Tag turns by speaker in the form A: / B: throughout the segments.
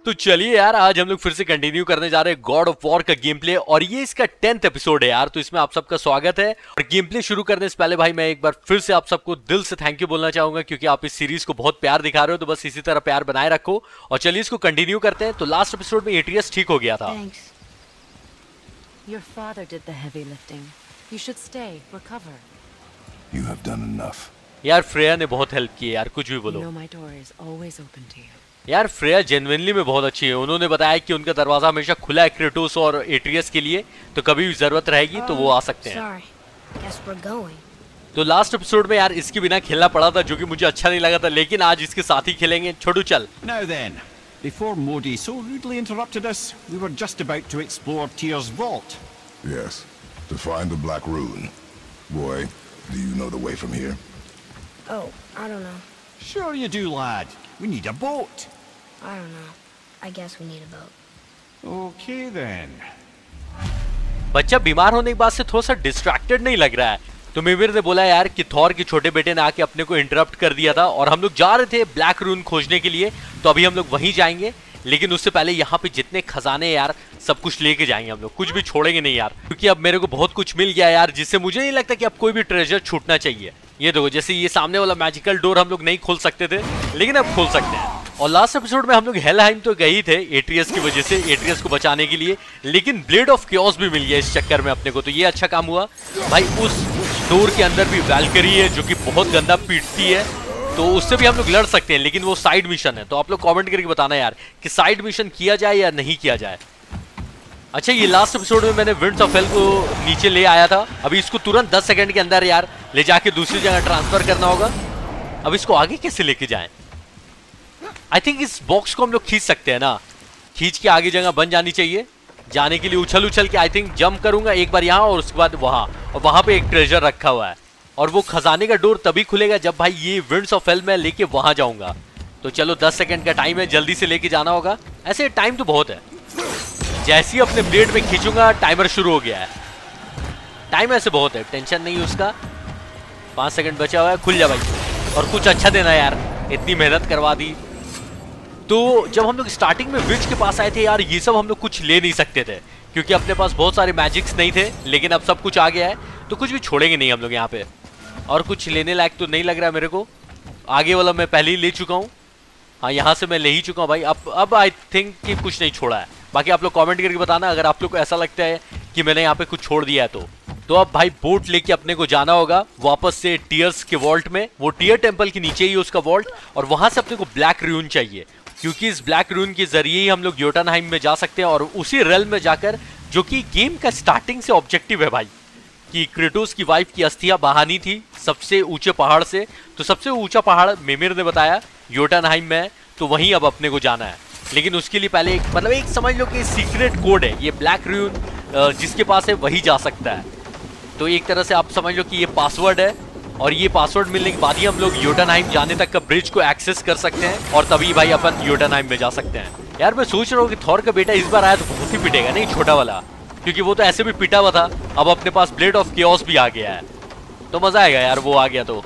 A: तो चलिए यार, आज हम लोग फिर से कंटिन्यू करने जा रहे हैं गॉड ऑफ वॉर का गेम प्ले, और ये इसका 10th एपिसोड है यार। तो इसमें आप सबका स्वागत है। और गेम प्ले शुरू करने से पहले भाई मैं एक बार फिर से आप सबको दिल से थैंक यू बोलना चाहूंगा, क्योंकि आप इस सीरीज को बहुत प्यार दिखा रहे हो। तो बस इसी तरह प्यार बनाए रखो, और चलिए इसको कंटिन्यू करते हैं। तो लास्ट एपिसोड में एट्रियस ठीक हो गया था।
B: Your father did the heavy lifting. You should stay, recover.
C: You have done enough.
A: यार फ्रेया ने बहुत हेल्प की है यार, कुछ भी बोलो।
B: You know my door is always open to you.
A: यार फ्रेया जेन्युइनली में बहुत अच्छी है। उन्होंने बताया कि उनका दरवाजा हमेशा खुला है क्रेटोस और एट्रियस के लिए, तो कभी भी जरूरत रहेगी तो वो आ सकते हैं।
D: Sorry. Guess we're going.
A: तो लास्ट एपिसोड में यार इसके बिना खेलना पड़ा था, जो कि मुझे अच्छा नहीं लगा था, लेकिन आज इसके साथ ही खेलेंगे। छोटू चल।
E: Now then, before Modi so rudely interrupted us, we were just about to explore Tyr's vault.
C: Yes, to find the Black Rune. Boy, do you know the way from here?
D: Oh, I don't know.
E: Sure you do, lad. We need a boat.
D: I don't know. I guess we need a boat.
E: Okay then.
A: बच्चा बीमार होने के बाद से थोड़ा सा distracted नहीं लग रहा है। तो मिमिर ने बोला यार कि थॉर के छोटे बेटे ने आके अपने को इंटरप्ट कर दिया था, और हम लोग जा रहे थे ब्लैक रून खोजने के लिए। तो अभी हम लोग वहीं जाएंगे, लेकिन उससे पहले यहाँ पे जितने खजाने यार सब कुछ लेके जाएंगे हम लोग, कुछ भी छोड़ेंगे नहीं यार, क्योंकि अब मेरे को बहुत कुछ मिल गया यार, जिससे मुझे नहीं लगता कि अब कोई भी ट्रेजर छूटना चाहिए। ये देखो, जैसे ये सामने वाला मैजिकल डोर हम लोग नहीं खोल सकते थे, लेकिन अब खोल सकते हैं। और लास्ट एपिसोड में हम लोग हेलहाइम तो गए ही थे एट्रियस की वजह से, एट्रियस को बचाने के लिए, लेकिन ब्लेड ऑफ केओस भी मिल गया इस चक्कर में अपने को। तो ये अच्छा काम हुआ भाई। उस डोर के अंदर भी वैल्करी है जो कि बहुत गंदा पीटती है, तो उससे भी हम लोग लड़ सकते हैं, लेकिन वो साइड मिशन है। तो आप लोग कमेंट करके बताना यार कि साइड मिशन किया जाए या नहीं किया जाए। अच्छा, ये लास्ट एपिसोड में मैंने विंड्स ऑफ हेल को नीचे ले आया था। अभी इसको तुरंत 10 सेकंड के अंदर यार ले जाके दूसरी जगह ट्रांसफर करना होगा। अब इसको आगे कैसे लेके जाएं? आई थिंक इस बॉक्स को हम लोग खींच सकते हैं ना, खींच के आगे जगह बन जानी चाहिए। जाने के लिए उछल उछल के आई थिंक जंप करूंगा एक बार यहाँ, और उसके बाद वहां, और वहां पे एक ट्रेजर रखा हुआ है। और वो खजाने का डोर तभी खुलेगा जब भाई ये विंड्स ऑफ हेल में लेके वहां जाऊंगा। तो चलो 10 सेकंड का टाइम है, जल्दी से लेके जाना होगा। ऐसे टाइम तो बहुत है। जैसे ही अपने ब्लेड में खींचूंगा टाइमर शुरू हो गया है। टाइम ऐसे बहुत है, टेंशन नहीं उसका। 5 सेकंड बचा हुआ है, खुल जा भाई। और कुछ अच्छा देना यार, इतनी मेहनत करवा दी। तो जब हम लोग स्टार्टिंग में विच के पास आए थे यार, ये सब हम लोग कुछ ले नहीं सकते थे, क्योंकि अपने पास बहुत सारे मैजिक्स नहीं थे। लेकिन अब सब कुछ आ गया है, तो कुछ भी छोड़ेंगे नहीं हम लोग यहाँ पे। और कुछ लेने लायक तो नहीं लग रहा है मेरे को। आगे वाला मैं पहले ही ले चुका हूँ। हाँ, यहाँ से मैं ले ही चुका हूँ भाई। अब आई थिंक कि कुछ नहीं छोड़ा है। बाकी आप लोग कमेंट करके बताना अगर आप लोग को ऐसा लगता है कि मैंने यहाँ पे कुछ छोड़ दिया है तो अब भाई बोट लेके अपने को जाना होगा वापस से टीयर्स के वॉल्ट में। वो टीयर टेम्पल के नीचे ही उसका वॉल्ट, और वहां से अपने को ब्लैक रून चाहिए, क्योंकि इस ब्लैक रून के जरिए ही हम लोग योटनहाइम में जा सकते हैं। और उसी रेल्म में जाकर, जो कि गेम का स्टार्टिंग से ऑब्जेक्टिव है भाई, कि क्रेटोस की वाइफ की अस्थियां बहानी थी सबसे ऊंचे पहाड़ से। तो सबसे ऊंचा पहाड़ मिमिर ने बताया योटनहाइम में है, तो वहीं अब अपने को जाना है। लेकिन उसके लिए पहले एक समझ लो कि सीक्रेट कोड है, ये ब्लैक रून जिसके पास है वही जा सकता है। तो एक तरह से आप समझ लो कि ये पासवर्ड है, और ये पासवर्ड मिलने के बाद ही हम लोग योटनहाइम जाने तक का ब्रिज को एक्सेस कर सकते हैं, और तभी भाई अपन योटनहाइम में जा सकते हैं। यार मैं सोच रहा हूँ कि थॉर का बेटा इस बार आया तो बहुत ही पिटेगा, नहीं छोटा वाला, क्योंकि वो तो ऐसे भी पिटा हुआ था। अब अपने पास ब्लेड ऑफ केओस भी आ गया है, तो मजा आएगा यार। वो आ गया तो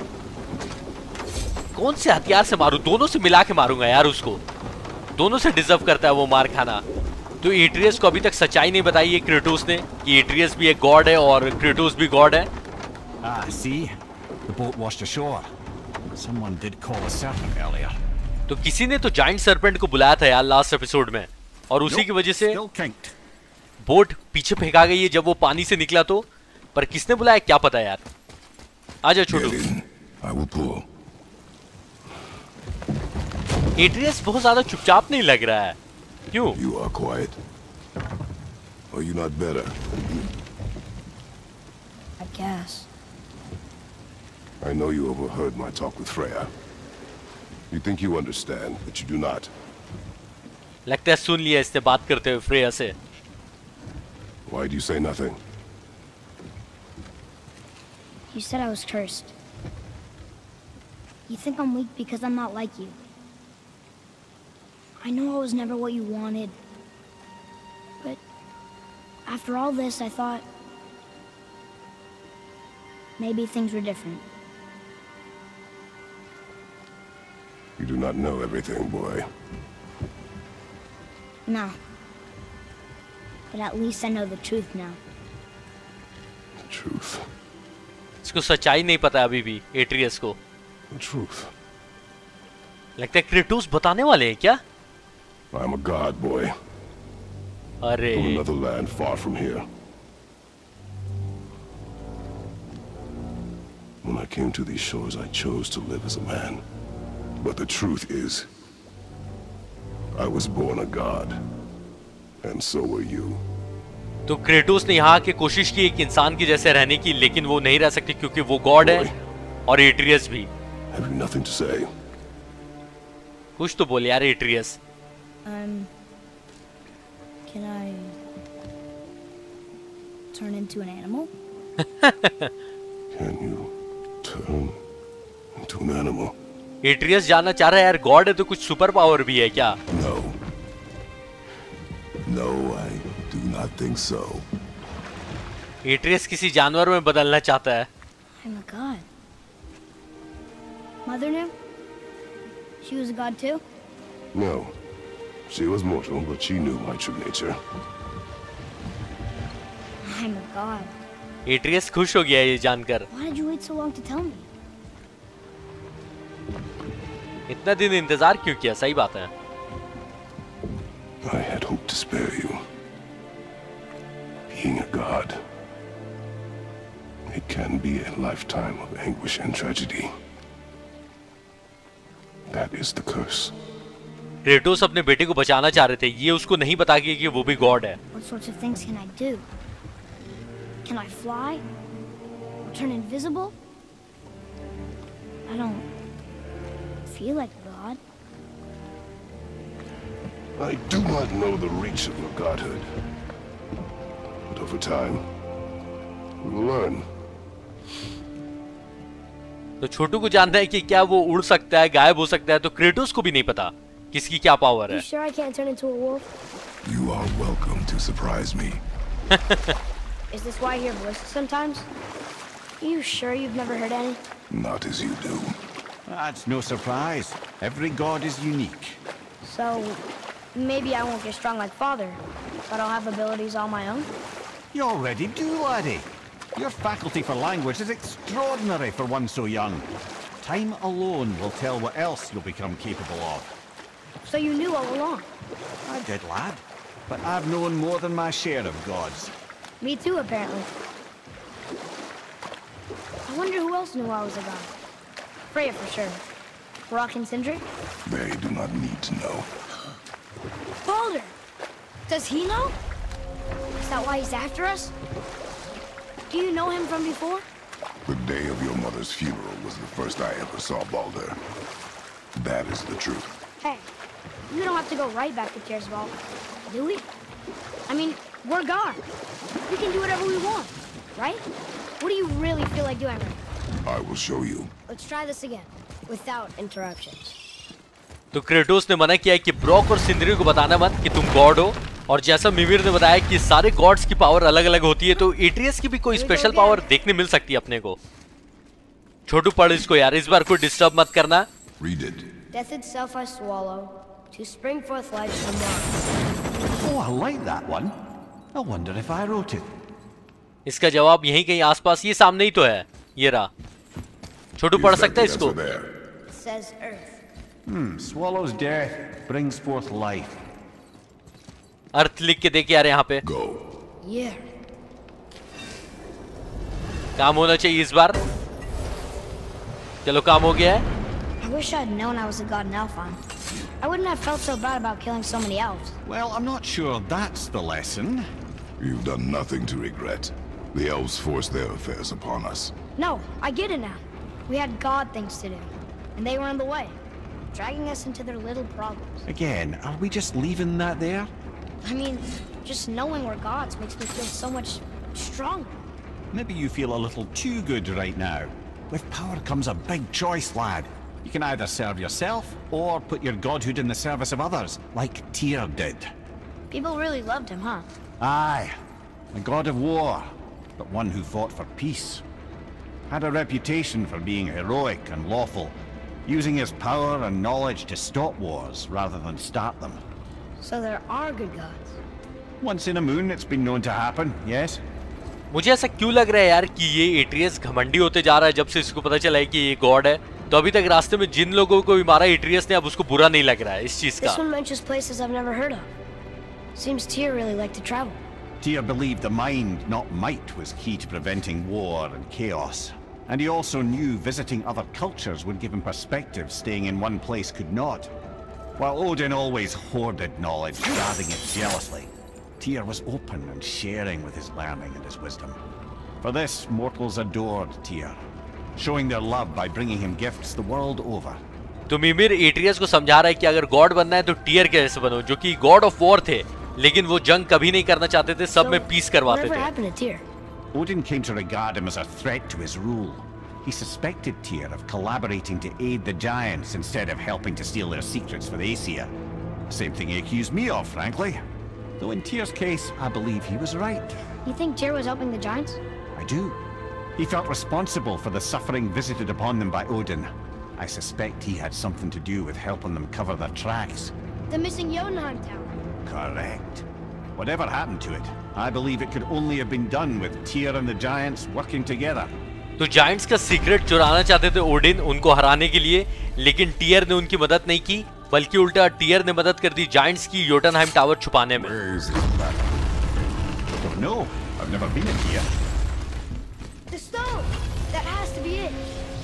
A: कौन से हथियार से मारूं? दोनों से मिला के मारूंगा यार उसको, दोनों से डिजर्व करता है वो मार खाना। तो एट्रियस को अभी तक सच्चाई नहीं बताई है क्रेटोस ने कि एट्रियस भी एक गॉड है और क्रेटोस भी गॉड है।
E: See, the boat washed ashore. Someone did call a serpent earlier.
A: तो किसी ने तो जाइंट सर्पेंट को बुलाया था यार लास्ट एपिसोड में, और उसी की वजह से
E: Still kinked.
A: बोट पीछे फेंका गई है जब वो पानी से निकला तो। पर किसने बुलाया क्या पता यार। आजा छोटू।
C: Get in. I will pull.
A: Atreus बहुत ज्यादा चुपचाप नहीं लग रहा है, क्यों?
C: You are quiet. Are you not better?
D: I guess.
C: I know you overheard my talk with Freya. You think you understand, but you do not.
A: लगता है सुन लिया इसने बात करते हुए फ्रेया से।
C: Why do you say nothing?
D: You said I was cursed. You think I'm weak because I'm not like you. I know I was never what you wanted. But after all this, I thought maybe things were different.
C: You do not know everything, boy.
D: No. But at least I know the truth now.
C: The truth.
A: इसको सच्चाई नहीं पता अभी भी Atreus को।
C: The truth.
A: लगता है Kratos बताने वाले हैं क्या?
C: I'm a god, boy.
A: अरे
C: From another land far from here. When I came to these shores, I chose to live as a man. But the truth is, I was born a god. And so were you.
A: तो Kratos ने यहाँ आके कोशिश की एक इंसान की जैसे रहने की, लेकिन वो नहीं रह सकती क्योंकि वो गॉड है और एट्रियस भी।
C: Have you nothing to say?
A: कुछ तो बोल यार Atreus.
D: Can I turn into an animal?
C: Can you turn into an animal?
A: Atreus जानना चाह रहा है यार, गॉड है तो कुछ सुपर पावर भी है क्या?
C: No. No, I do not think so.
A: Atreus किसी जानवर में बदलना चाहता है।
D: I'm a god. Mother knew? She was a god too?
C: No. She was mortal, but she knew my true nature.
D: I'm a god.
A: Atreus खुश हो गया ये जानकर।
D: Why did you wait so long to tell me?
C: इतना दिन इंतजार क्यों किया? सही बात है। I had hoped to spare you. Being a god, it can be a lifetime of anguish and tragedy. That is the curse.
A: Kratos अपने बेटे को बचाना चाह रहे थे, ये उसको नहीं बता गया कि वो भी गॉड है।
D: What sorts of things can I do? Can I fly? Turn invisible? I don't feel like a god.
C: I do not know the reach of your godhood. But over time, we will learn.
A: तो छोटू को जानना है कि क्या वो उड़ सकता है, गायब हो सकता है, तो क्रेटोस को भी नहीं पता किसकी क्या पावर है।
D: You sure I can't turn into a wolf?
C: You are welcome to surprise me.
D: Is this why I hear voices sometimes? Are you sure you've never heard any?
C: Not as you do.
E: That's no surprise. Every god is unique.
D: So, maybe I won't get strong like Father, but I'll have abilities all my own?
E: You already do, laddie. Your faculty for language is extraordinary for one so young. Time alone will tell what else you'll become capable of.
D: So you knew all along?
E: I did, lad. But I've known more than my share of gods.
D: Me too, apparently. I wonder who else knew I was a god. Freya for sure. Brock and Sindri?
C: They do not need to know.
D: Baldur! Does he know? Is that why he's after us? Do you know him from before?
C: The day of your mother's funeral was the first I ever saw Baldur. That is the truth.
D: Hey, we don't have to go right back to Tearswall, do we? I mean, we're God. We can do whatever we want, right? What do you really feel like doing right now?
C: I will show you.
D: Let's try this again, without interruptions.
A: तो Kratos ने मना किया कि Brock और सिंदरी को बताना मत कि तुम गॉड हो, और जैसा मिमिर ने बताया कि सारे गॉड्स की पावर अलग अलग होती है, तो एट्रियस की भी कोई स्पेशल पावर देखने मिल सकती है अपने को। छोटू पढ़ इसको यार, इस बार कोई डिस्टर्ब मत करना।
C: Read it.
D: Death itself I swallow, to spring forth life from one.
E: Oh, I like that one. I wonder if I wrote it.
A: इसका जवाब यहीं कहीं आसपास, ये सामने ही तो है, ये रहा। छोटू पढ़
C: Is that
A: सकता है
C: the
A: इसको?
C: answer there?
D: It says Earth.
E: Swallows death, brings forth life.
A: अर्थ लिख के दे के यार यहाँ पे।
C: Go.
D: Yeah.
A: काम होना चाहिए इस बार। चलो काम हो गया है।
D: I wish I'd known I was a god in Alfheim. I wouldn't have felt so bad about killing so many elves.
E: Well, I'm not sure that's the lesson.
C: You've done nothing to regret. The elves forced their affairs upon us.
D: No, I get it now. We had god things to do, and they were in the way, dragging us into their little problems.
E: Again, are we just leaving that there?
D: I mean, just knowing we're gods makes me feel so much stronger.
E: Maybe you feel a little too good right now. With power comes a big choice, lad. You can either serve yourself, or put your godhood in the service of others, like Tyr did.
D: People really loved him, huh?
E: Aye, a god of war, but one who fought for peace. Had a reputation for being heroic and lawful, using his power and knowledge to stop wars rather than start them.
D: So there are good gods.
E: Once in a moon, it's been known to happen, yes?
A: मुझे ऐसा क्यों लग रहा है यार कि ये Atreus घमंडी होते जा रहा है जब से इसको पता चला है कि ये गॉड है। तो अभी तक रास्ते में जिन लोगों को भी मारा एट्रियस ने, अब उसको बुरा नहीं लग रहा है इस चीज का।
D: This one mentions places I've never heard of. Seems Tyr really liked to travel.
E: Tyr believed the mind, not might, was key to preventing war and chaos. And he also knew visiting other cultures would give him perspective staying in one place could not. While Odin always hoarded knowledge, guarding it jealously, Tyr was open and sharing with his learning and his wisdom. For this, mortals adored Tyr, showing their love by bringing him gifts the world over.
A: तो मिमिर Atreus को समझा रहा है कि अगर God बनना है तो टियर के जैसे बनो, जो कि गॉड ऑफ वॉर थे, लेकिन वो जंग कभी नहीं करना चाहते थे, सब में पीस करवाते थे।
E: Odin came to regard him as a threat to his rule. He suspected Tyr of collaborating to aid the giants instead of helping to steal their secrets for the Aesir. Same thing he accused me of, frankly. Though in Tyr's case, I believe he was right.
D: You think Tyr was helping the giants?
E: I do. He felt responsible for the suffering visited upon them by Odin. I suspect he had something to do with helping them cover their tracks.
D: The missing Jotunheim tower.
E: Correct. Whatever happened to it, I believe it could only have been done with Tyr and the giants working together.
A: तो giants का secret चुराना चाहते थे Odin उनको हराने के लिए, लेकिन टियर ने उनकी मदद नहीं की, बल्कि उल्टा टियर ने मदद कर दी जायंट्स की योटनहाइम टावर छुपाने में।
E: No, I've never been in here.
D: The stone. That has to be it.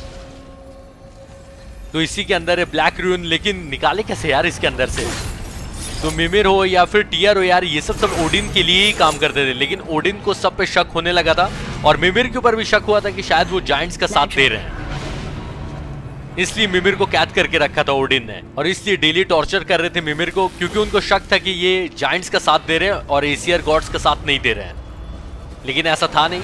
A: तो इसी के अंदर है ब्लैक रून, लेकिन निकाले कैसे यार इसके अंदर से? तो मिमिर हो या फिर टियर हो यार, ये सब ओडिन के लिए ही काम करते थे, लेकिन ओडिन को सब पे शक होने लगा था और मिमिर के ऊपर भी शक हुआ था कि शायद वो जायंट्स का साथ दे रहे हैं। इसलिए मिमिर को कैद करके रखा था ओडिन ने, और इसलिए डेली टॉर्चर कर रहे थे मिमिर को, क्योंकि उनको शक था कि ये जायंट्स का साथ दे रहे हैं और एसियर गॉड्स का साथ नहीं दे रहे हैं। लेकिन ऐसा था नहीं।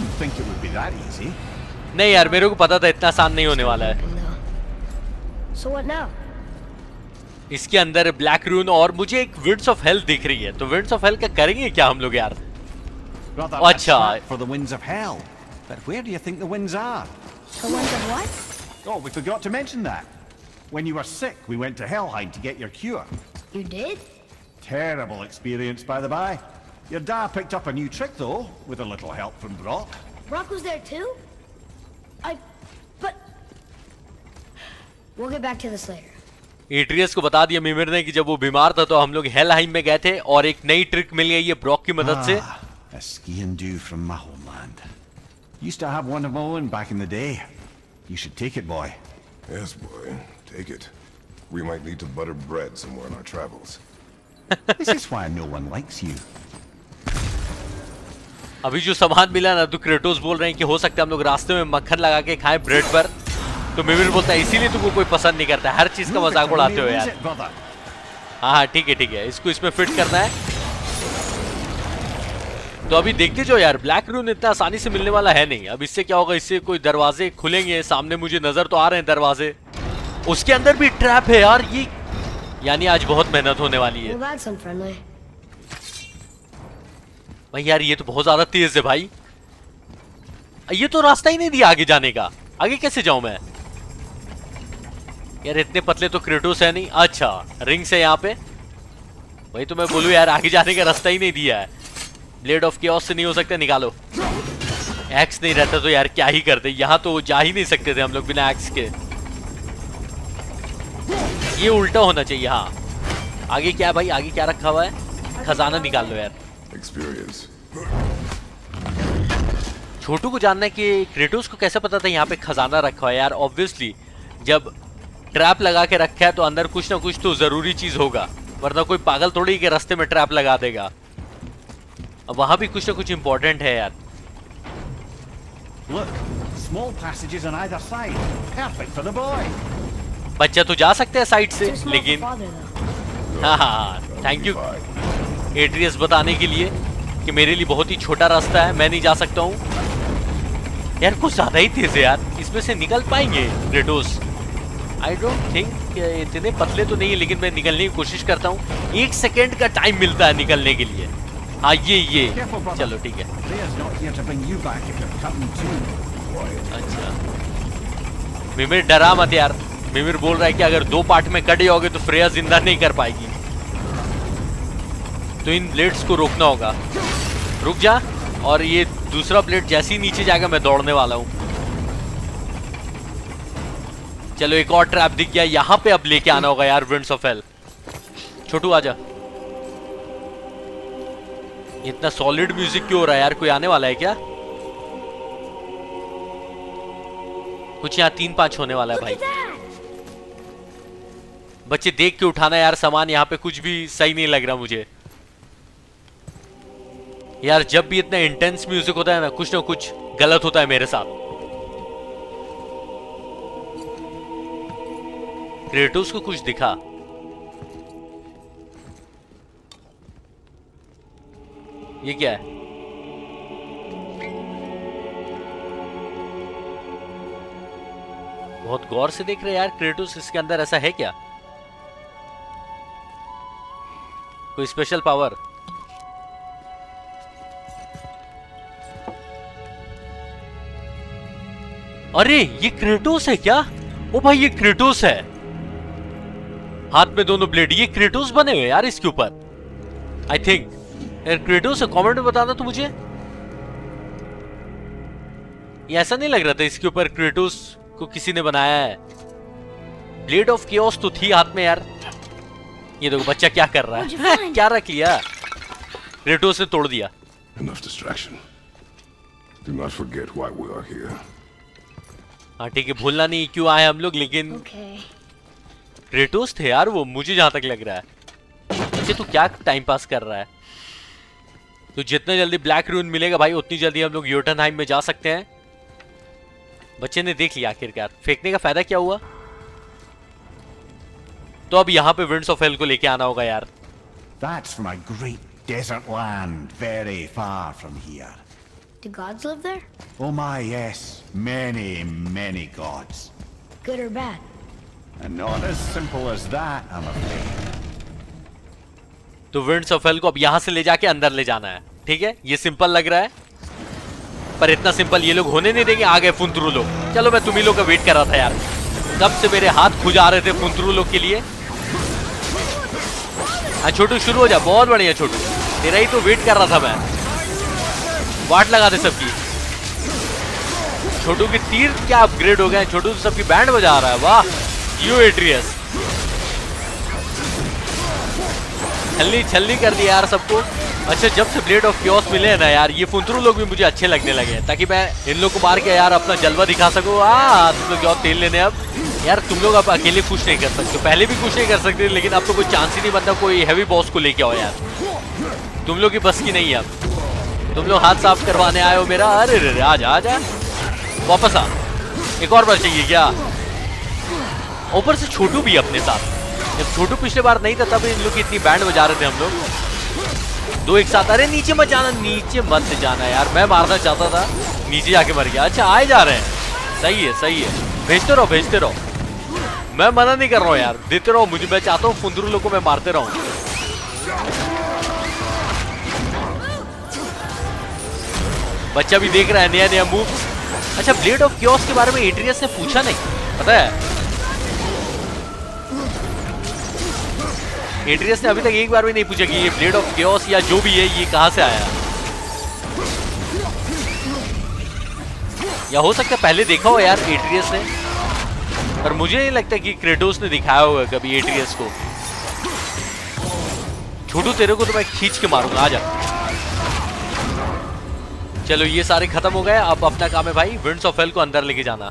A: नहीं यार, मेरे को पता था इतना आसान नहीं होने वाला है।
D: So what now?
A: इसके अंदर ब्लैक रून और मुझे एक विंड्स ऑफ हेल दिख रही है, तो विंड्स ऑफ हेल का करेंगे क्या हम लोग यार? अच्छा,
E: for the winds of hell. But where do you think the winds are?
D: The winds of what?
E: Oh, we forgot to mention that. When you were sick, we went to Helheim to get your cure.
D: You did?
E: Terrible experience, by the by. Your dad picked up a new trick, though, with a little help from Brock.
D: Brock was there too? But we'll get back to this later.
A: Atreus को बता दिया मिमिर ने कि जब वो बीमार था तो हम लोग हेलहाइम में गए थे और एक नई ट्रिक मिल गई है ब्रॉक की मदद से।
E: A ski and do from my homeland. Used to have one of my own back in the day. You should take it, boy.
C: Yes, boy. Take it. We might need to butter bread somewhere in our travels.
E: This is why no one likes you.
A: अभी जो सामान मिला ना, तो Kratos बोल रहे हैं कि हो सकता है हम लोग रास्ते में मक्खन लगा के खाएं ब्रेड पर। तो मिमिर बोलता है इसीलिए तुमको कोई पसंद नहीं करता, हर चीज का मजाक उड़ाते हो यार। हाँ ठीक है, इसको इसमें फिट करना है। तो अभी देखते जो यार, ब्लैक रून इतना आसानी से मिलने वाला है नहीं। अब इससे क्या होगा, इससे कोई दरवाजे खुलेंगे, सामने मुझे नजर तो आ रहे हैं दरवाजे, उसके अंदर भी ट्रैप है यार ये, यानी आज बहुत मेहनत होने वाली है। भाई यार ये तो बहुत ज्यादा तेज है भाई, ये तो रास्ता ही नहीं दिया आगे जाने का, आगे कैसे जाऊं मैं यार? इतने पतले तो क्रेटोस है नहीं। अच्छा रिंग से यहाँ पे, वही तो मैं बोलूं यार, आगे जाने का रास्ता ही नहीं दिया है। ब्लेड ऑफ केओस से नहीं हो सकता, निकालो। एक्स नहीं रहता तो यार क्या ही करते, यहाँ तो जा ही नहीं सकते थे हम लोग बिना एक्स के। ये उल्टा होना चाहिए। हाँ आगे क्या है भाई, आगे क्या रखा हुआ है? खजाना निकाल लो यार। छोटू को जानना है कि क्रेटोस को कैसे पता था यहाँ पे खजाना रखा है यार। ऑब्वियसली जब ट्रैप लगा के रखा है तो अंदर कुछ ना कुछ तो जरूरी चीज होगा, वरना कोई पागल थोड़ी के रास्ते में ट्रैप लगा देगा। अब वहां भी कुछ ना कुछ इंपॉर्टेंट है यार।
E: Look, small passages on either side. Perfect for the boy.
A: बच्चा तो जा सकते हैं साइड से, लेकिन हाँ थैंक यू एट्रियस बताने के लिए कि मेरे लिए बहुत ही छोटा रास्ता है, मैं नहीं जा सकता हूँ। यार कुछ ज्यादा ही तेज है यार, इसमें से निकल पाएंगे क्रेटोस? आई डोंट थिंक, इतने पतले तो नहीं है, लेकिन मैं निकलने की कोशिश करता हूँ। 1 सेकेंड का टाइम मिलता है निकलने के लिए। हाँ ये चलो ठीक है। अच्छा मिमिर डरा मत यार, मिमिर बोल रहा है कि अगर 2 पार्ट में कट जाओगे तो फ्रेया जिंदा नहीं कर पाएगी। तो इन ब्लेड्स को रोकना होगा। रुक जा, और ये दूसरा ब्लेड जैसे ही नीचे जाएगा मैं दौड़ने वाला हूं। चलो एक और ट्रैप दिख गया, यहां पे अब लेके आना होगा यार विंड्स ऑफ हेल। छोटू आजा। इतना सॉलिड म्यूजिक क्यों हो रहा है यार? कोई आने वाला है क्या? कुछ यहाँ 3-5 होने वाला है भाई। बच्चे देख के उठाना यार सामान, यहाँ पे कुछ भी सही नहीं लग रहा मुझे यार। जब भी इतना इंटेंस म्यूजिक होता है ना कुछ गलत होता है मेरे साथ। क्रेटोस को कुछ दिखा। ये क्या है? बहुत गौर से देख रहे हैं यार क्रेटोस, इसके अंदर ऐसा है क्या? कोई स्पेशल पावर? अरे ये क्रेटोस है क्या? ओ भाई ये क्रेटोस है, हाथ में दोनों ब्लेड। ये क्रेटोस बने हुए यार इसके ऊपर, आई थिंक। यार क्रेटोस है, कमेंट में बताना तो मुझे। ये ऐसा नहीं लग रहा था इसके ऊपर क्रेटोस को किसी ने बनाया है। ब्लेड ऑफ केओस तो थी हाथ में यार। ये देखो बच्चा क्या कर रहा है। क्या रख लिया? क्रेटोस ने तोड़ दिया।
C: Enough distraction. Do not forget why we are here.
A: हाँ ठीक है, भूलना नहीं क्यों आए हम लोग। लेकिन क्रेटोस थे यार वो, मुझे जहां तक लग रहा है। बच्चे तू क्या टाइम पास कर रहा है? तो जितना जल्दी ब्लैक रून मिलेगा भाई उतनी जल्दी हम लोग योटनहाइम में जा सकते हैं। बच्चे ने देख लिया आखिरकार, फेंकने का फायदा क्या हुआ? तो अब यहाँ पे विंड्स ऑफ हेल को लेके आना होगा यार।
E: That's from a great desert land, very far from here.
D: Do gods live there?
E: Oh my, yes. Many, many gods.
D: Good or bad?
E: And not as simple as that, I'm afraid.
A: तो Winds of Hel को अब यहाँ से ले जाके अंदर ले जाना है, ठीक है? ये सिंपल लग रहा है, पर इतना सिंपल ये लोग होने नहीं देंगे। आ गए फुंतरू लोग। चलो मैं तुम्ही लोग का वेट कर रहा था यार, कब से मेरे हाथ खुजा रहे थे फुंतरू लोग के लिए। हाँ छोटू शुरू हो जा। बहुत बढ़िया छोटू, तेरा ही तो वेट कर रहा था मैं। वाट लगा दे सबकी। छोटू के तीर क्या अपग्रेड हो गए। छोटू तो सबकी बैंड बजा रहा है। वाह यू एट्रियस, छल्ली छल्ली कर दिया यार सबको। अच्छा जब से ब्लेड ऑफ केओस मिले हैं ना यार, ये फुंतरू लोग भी मुझे अच्छे लगने लगे हैं, ताकि मैं इन लोग को मार के यार अपना जलवा दिखा सकूं। तुम लोग जाओ तेल लेने। अब यार तुम लोग अब अकेले कुछ नहीं कर सकते, पहले भी कुछ नहीं कर सकते, लेकिन अब तो कोई चांस ही नहीं बनता। कोई हैवी बॉस को लेके आओ यार, तुम लोग की बस की नहीं है। अब तुम लोग हाथ साफ करवाने आए हो मेरा। अरे रे आजा आजा, वापस आ। एक और बार चाहिए क्या? ऊपर से छोटू भी अपने साथ। जब छोटू पिछले बार नहीं था तब इन लोग की इतनी बैंड बजा रहे थे हम लोग। दो एक साथ। अरे नीचे मत जाना, नीचे मत जाना यार, मैं मारना चाहता था, नीचे जाके मर गया। अच्छा आए जा रहे हैं, सही है सही है, भेजते रहो भेजते रहो। मैं मना नहीं कर रहा हूँ यार, देते रहो मुझे। मैं चाहता हूँ फुंदरू लोग को मैं मारते रहूं। बच्चा भी देख रहा है नया नया मूव। अच्छा ब्लेड ऑफ केओस के बारे में एट्रियस ने पूछा नहीं, पता है? एट्रियस ने अभी तक एक बार भी नहीं पूछा कि ये ब्लेड ऑफ केओस या जो भी है ये कहां से आया। या हो सकता है पहले देखा हो यार एट्रियस ने, पर मुझे नहीं लगता कि क्रेटोस ने दिखाया होगा कभी एट्रियस को। छोटू तेरे को तो मैं खींच के मारूंगा, आजा। चलो ये सारे खत्म हो गए, अब अपना काम है भाई विंड्स ऑफ हेल को अंदर लेके जाना।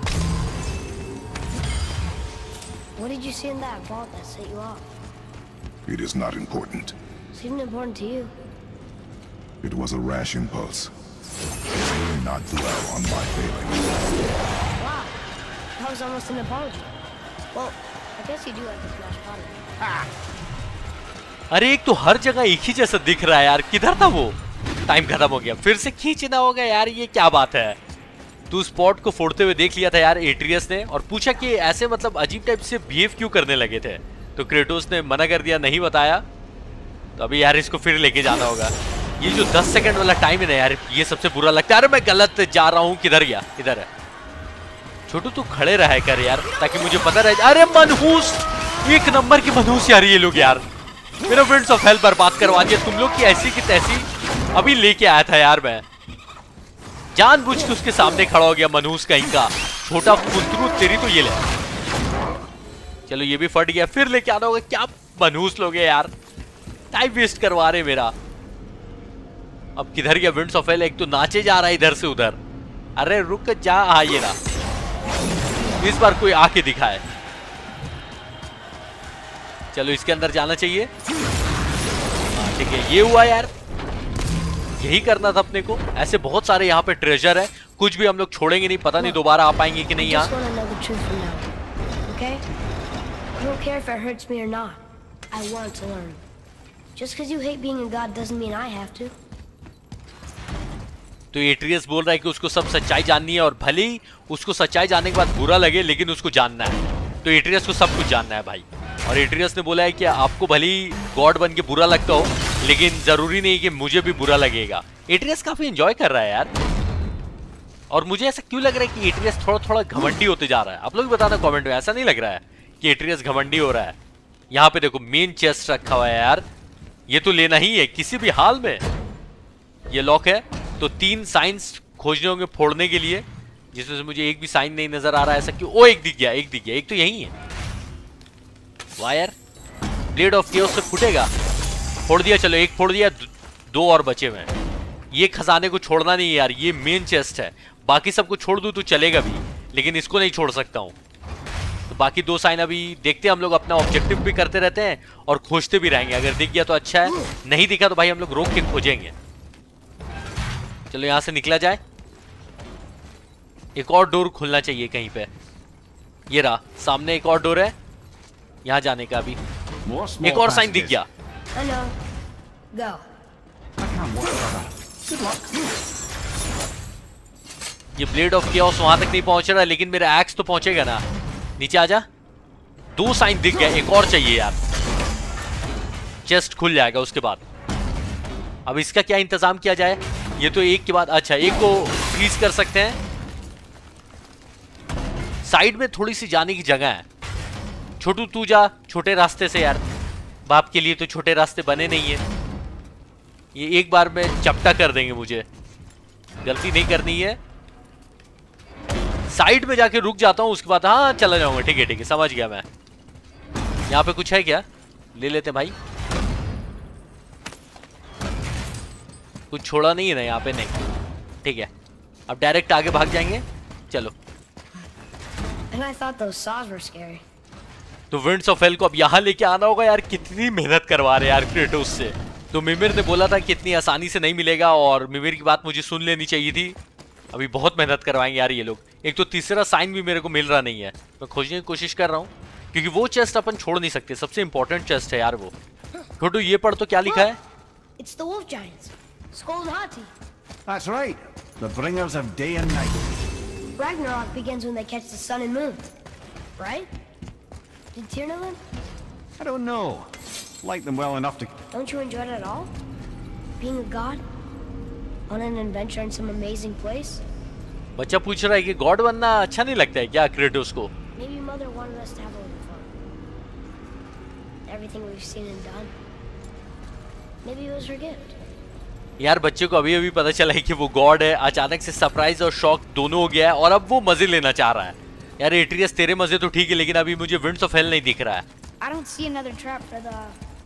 D: What did you see in that vault that set you off?
C: It is not important.
D: Seemed important to you.
C: It was a rash impulse. Do not dwell on my failings.
D: Wow, that was almost an apology. Well, I guess you do like to smash pottery.
A: अरे एक तो हर जगह एक ही जैसा दिख रहा है यार, किधर था वो? टाइम खत्म हो गया, फिर से खींचना होगा यार, ये क्या बात है? तू स्पॉट को फोड़ते हुए देख लिया था यार एट्रियस ने, और पूछा कि ऐसे मतलब अजीब टाइप से बिहेव क्यों करने लगे थे, तो क्रेटोस ने मना कर दिया, नहीं बताया। तो अभी यार इसको फिर लेके जाना होगा। ये जो 10 सेकंड वाला टाइम है ना यार, ये सबसे बुरा लगता है। अरे मैं गलत जा रहा हूँ, किधर गया? इधर है। छोटू तू खड़े रहा कर यार, ताकि मुझे पता रहे। अरे मनहूस, एक नंबर की मनहूस यार ये लोग यार। मेरा विंड्स ऑफ हेल बर्बाद करवा दिया तुम लोग की ऐसी की तैसी। अभी लेके आया था यार मैं, जानबूझ के उसके सामने खड़ा हो गया मनहूस कहीं का, छोटा पुंतरू तेरी तो ये ले। चलो ये भी फट गया, फिर लेके आना होगा। क्या मनहूस लोग हैं यार, टाइम वेस्ट करवा रहे मेरा। अब किधर गया विंड्स ऑफ हेल? एक तो नाचे जा रहा है इधर से उधर। अरे रुक जा, हाँ ये ना, इस बार कोई आके दिखाए। चलो इसके अंदर जाना चाहिए। ठीक है, ये हुआ यार, यही करना था अपने को। ऐसे बहुत सारे यहाँ पे ट्रेजर है, कुछ भी हम लोग छोड़ेंगे नहीं, पता नहीं दोबारा आ पाएंगे कि नहीं यहाँ। तो एट्रियस बोल रहा है कि उसको सब सच्चाई जाननी है, और भले ही उसको सच्चाई जानने के बाद बुरा लगे, लेकिन उसको जानना है। तो एट्रियस को सब कुछ जानना है भाई। और एट्रियस ने बोला है कि आपको भले ही गॉड बन के बुरा लगता हो, लेकिन जरूरी नहीं कि मुझे भी बुरा लगेगा। एट्रियस काफी एंजॉय कर रहा है यार। और मुझे ऐसा क्यों लग रहा है कि एट्रियस थोड़ा थोड़ा घमंडी होते जा रहा है? आप लोग बताना कमेंट में, ऐसा नहीं लग रहा है कि एट्रियस घमंडी हो रहा है? यहाँ पे देखो मेन चेस्ट रखा हुआ है यार, ये तो लेना ही है किसी भी हाल में। ये लॉक है, तो 3 साइंस खोजने होंगे फोड़ने के लिए, जिसमें से मुझे एक भी साइन नहीं नजर आ रहा है। ऐसा क्यों? ओ एक दिख गया, एक दिख गया, एक तो यही है। वायर ब्लेड ऑफ केओस से फूटेगा, फोड़ दिया। चलो एक फोड़ दिया, 2 और बचे हुए हैं। ये खजाने को छोड़ना नहीं है यार, ये मेन चेस्ट है। बाकी सबको छोड़ दूं तो चलेगा भी, लेकिन इसको नहीं छोड़ सकता हूं। तो बाकी 2 साइन अभी देखते हैं हम लोग, अपना ऑब्जेक्टिव भी करते रहते हैं और खोजते भी रहेंगे। अगर दिख गया तो अच्छा है, नहीं दिखा तो भाई हम लोग रोक के खोजेंगे। चलो यहां से निकला जाए। एक और डोर खुलना चाहिए कहीं पे। ये रहा सामने, एक और डोर है, यहां जाने का। अभी एक और साइन दिख गया। ये ब्लेड ऑफ केओस वहां तक नहीं पहुंच रहा, लेकिन मेरा एक्स तो पहुंचेगा ना। नीचे आजा। 2 साइन दिख गए, एक और चाहिए यार। चेस्ट खुल जाएगा उसके बाद। अब इसका क्या इंतजाम किया जाए? ये तो एक के बाद, अच्छा एक को फ्रीज कर सकते हैं। साइड में थोड़ी सी जाने की जगह है। छोटू तू जा छोटे रास्ते से यार, बाप के लिए तो छोटे रास्ते बने नहीं है। ये एक बार में चपटा कर देंगे, मुझे गलती नहीं करनी है। साइड में जाके रुक जाता हूं, उसके बाद हाँ चला जाऊंगा। ठीक है समझ गया मैं। यहाँ पे कुछ है क्या? ले लेते भाई। कुछ छोड़ा नहीं है ना यहाँ पे? नहीं, ठीक है। अब डायरेक्ट आगे भाग जाएंगे। चलो। तो विंड्स ऑफ हेल को अब यहाँ लेके आना होगा यार। कितनी मेहनत करवा रहे यार क्रेटोस से। तो मिमिर ने बोला था कि इतनी आसानी से नहीं मिलेगा, और मिमिर की बात मुझे सुन लेनी चाहिए थी। अभी बहुत मेहनत करवाएंगे यार ये लोग। एक तो तीसरा साइन भी मेरे को मिल रहा नहीं है, मैं खोजने की कोशिश कर रहा हूँ, क्योंकि वो चेस्ट अपन छोड़ नहीं सकते। सबसे इंपॉर्टेंट चेस्ट है यार वो। छोटू ये पढ़ तो क्या लिखा है?
D: It's the wolf giants, Skoll and Hati.
E: That's right. The bringers of day and night.
D: Ragnarok begins when they catch the sun and moon, right? Did Tyr know them?
E: I don't know. Like them well enough to...
D: Don't you enjoy it at all? Being a god? On an adventure in some amazing place?
A: बच्चा पूछ रहा है कि God बनना अच्छा नहीं लगता है क्या क्रेटोस को?
D: Maybe mother wanted us to have a little fun. Everything we've seen and done. Maybe it was her gift.
A: यार बच्चे को अभी अभी पता चला है कि वो गॉड है। अचानक से सरप्राइज और शॉक दोनों हो गया है, और अब वो मजे लेना चाह रहा है। यार एट्रियस तेरे मजे तो ठीक है, लेकिन अभी मुझे विंड्स ऑफ हेल नहीं दिख रहा है।
D: I don't see another trap for the...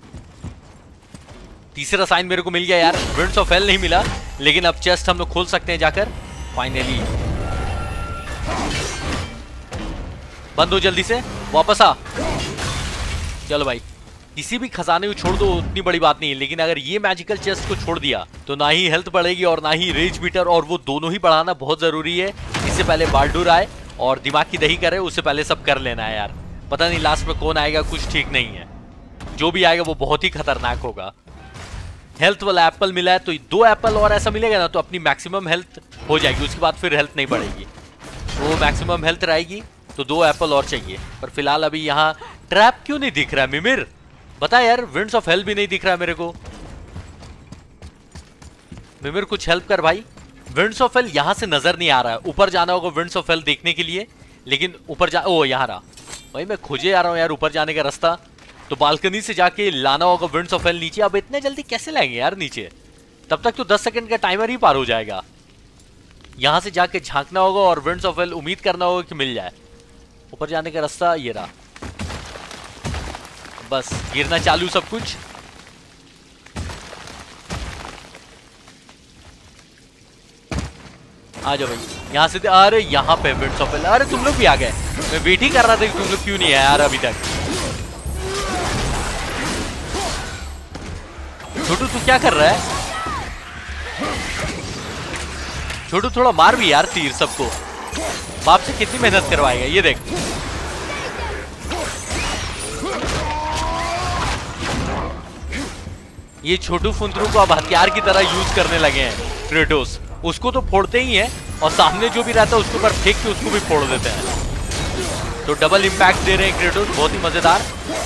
A: तीसरा साइन मेरे को मिल गया यार, विंड्स ऑफ हेल नहीं मिला, लेकिन अब चेस्ट हम लोग खोल सकते हैं जाकर फाइनली। बंद हो जल्दी से, वापस आ। चलो भाई, किसी भी खजाने को छोड़ दो, उतनी बड़ी बात नहीं है, लेकिन अगर ये मैजिकल चेस्ट को छोड़ दिया तो ना ही हेल्थ बढ़ेगी और ना ही रेज बीटर, और वो दोनों ही बढ़ाना बहुत जरूरी है। इससे पहले बाल्डूर आए और दिमाग की दही करे, उससे पहले सब कर लेना है यार। पता नहीं लास्ट में कौन आएगा, कुछ ठीक नहीं है। जो भी आएगा वो बहुत ही खतरनाक होगा। हेल्थ वाला एप्पल मिला है, तो 2 एप्पल और ऐसा मिलेगा ना तो अपनी मैक्सिमम हेल्थ हो जाएगी। उसके बाद फिर हेल्थ नहीं बढ़ेगी, वो मैक्सिमम हेल्थ रहेगी। तो 2 एप्पल और चाहिए, पर फिलहाल अभी यहाँ ट्रैप क्यों नहीं दिख रहा है मिमिर? बता यार, विंड्स ऑफ हेल भी नहीं दिख रहा है मेरे को। मिमिर कुछ हेल्प कर भाई। विंड्स ऑफ हेल यहाँ से नजर नहीं आ रहा है। ऊपर जाना होगा विंड्स ऑफ हेल देखने के लिए, लेकिन ऊपर जा, ओ यहाँ रहा भाई। मैं खोजे आ रहा हूँ यार ऊपर जाने का रास्ता। तो बालकनी से जाके लाना होगा विंड्स ऑफ हेल नीचे। अब इतने जल्दी कैसे लाएंगे यार नीचे? तब तक तो 10 सेकंड का टाइमर ही पार हो जाएगा। यहां से जाके झांकना होगा और विंड्स ऑफ हेल उम्मीद करना होगा कि मिल जाए। ऊपर जाने का रास्ता ये रहा, बस गिरना चालू सब कुछ। आ जाओ भाई यहाँ से। अरे यहाँ पे विंड्स ऑफ हेल। अरे तुम लोग भी आ गए, मैं वेट ही कर रहा था कि तुम लोग क्यों नहीं आए यार अभी तक। छोटू तू क्या कर रहा है? छोटू थोड़ा मार भी यार तीर सबको। बाप से कितनी मेहनत करवाएगा ये देख। ये छोटू फुंतरू को अब हथियार की तरह यूज करने लगे हैं क्रेटोस। उसको तो फोड़ते ही हैं और सामने जो भी रहता है उसके ऊपर फेंक के उसको भी फोड़ देते हैं। तो डबल इंपैक्ट दे रहे हैं क्रेटोस, बहुत ही मजेदार।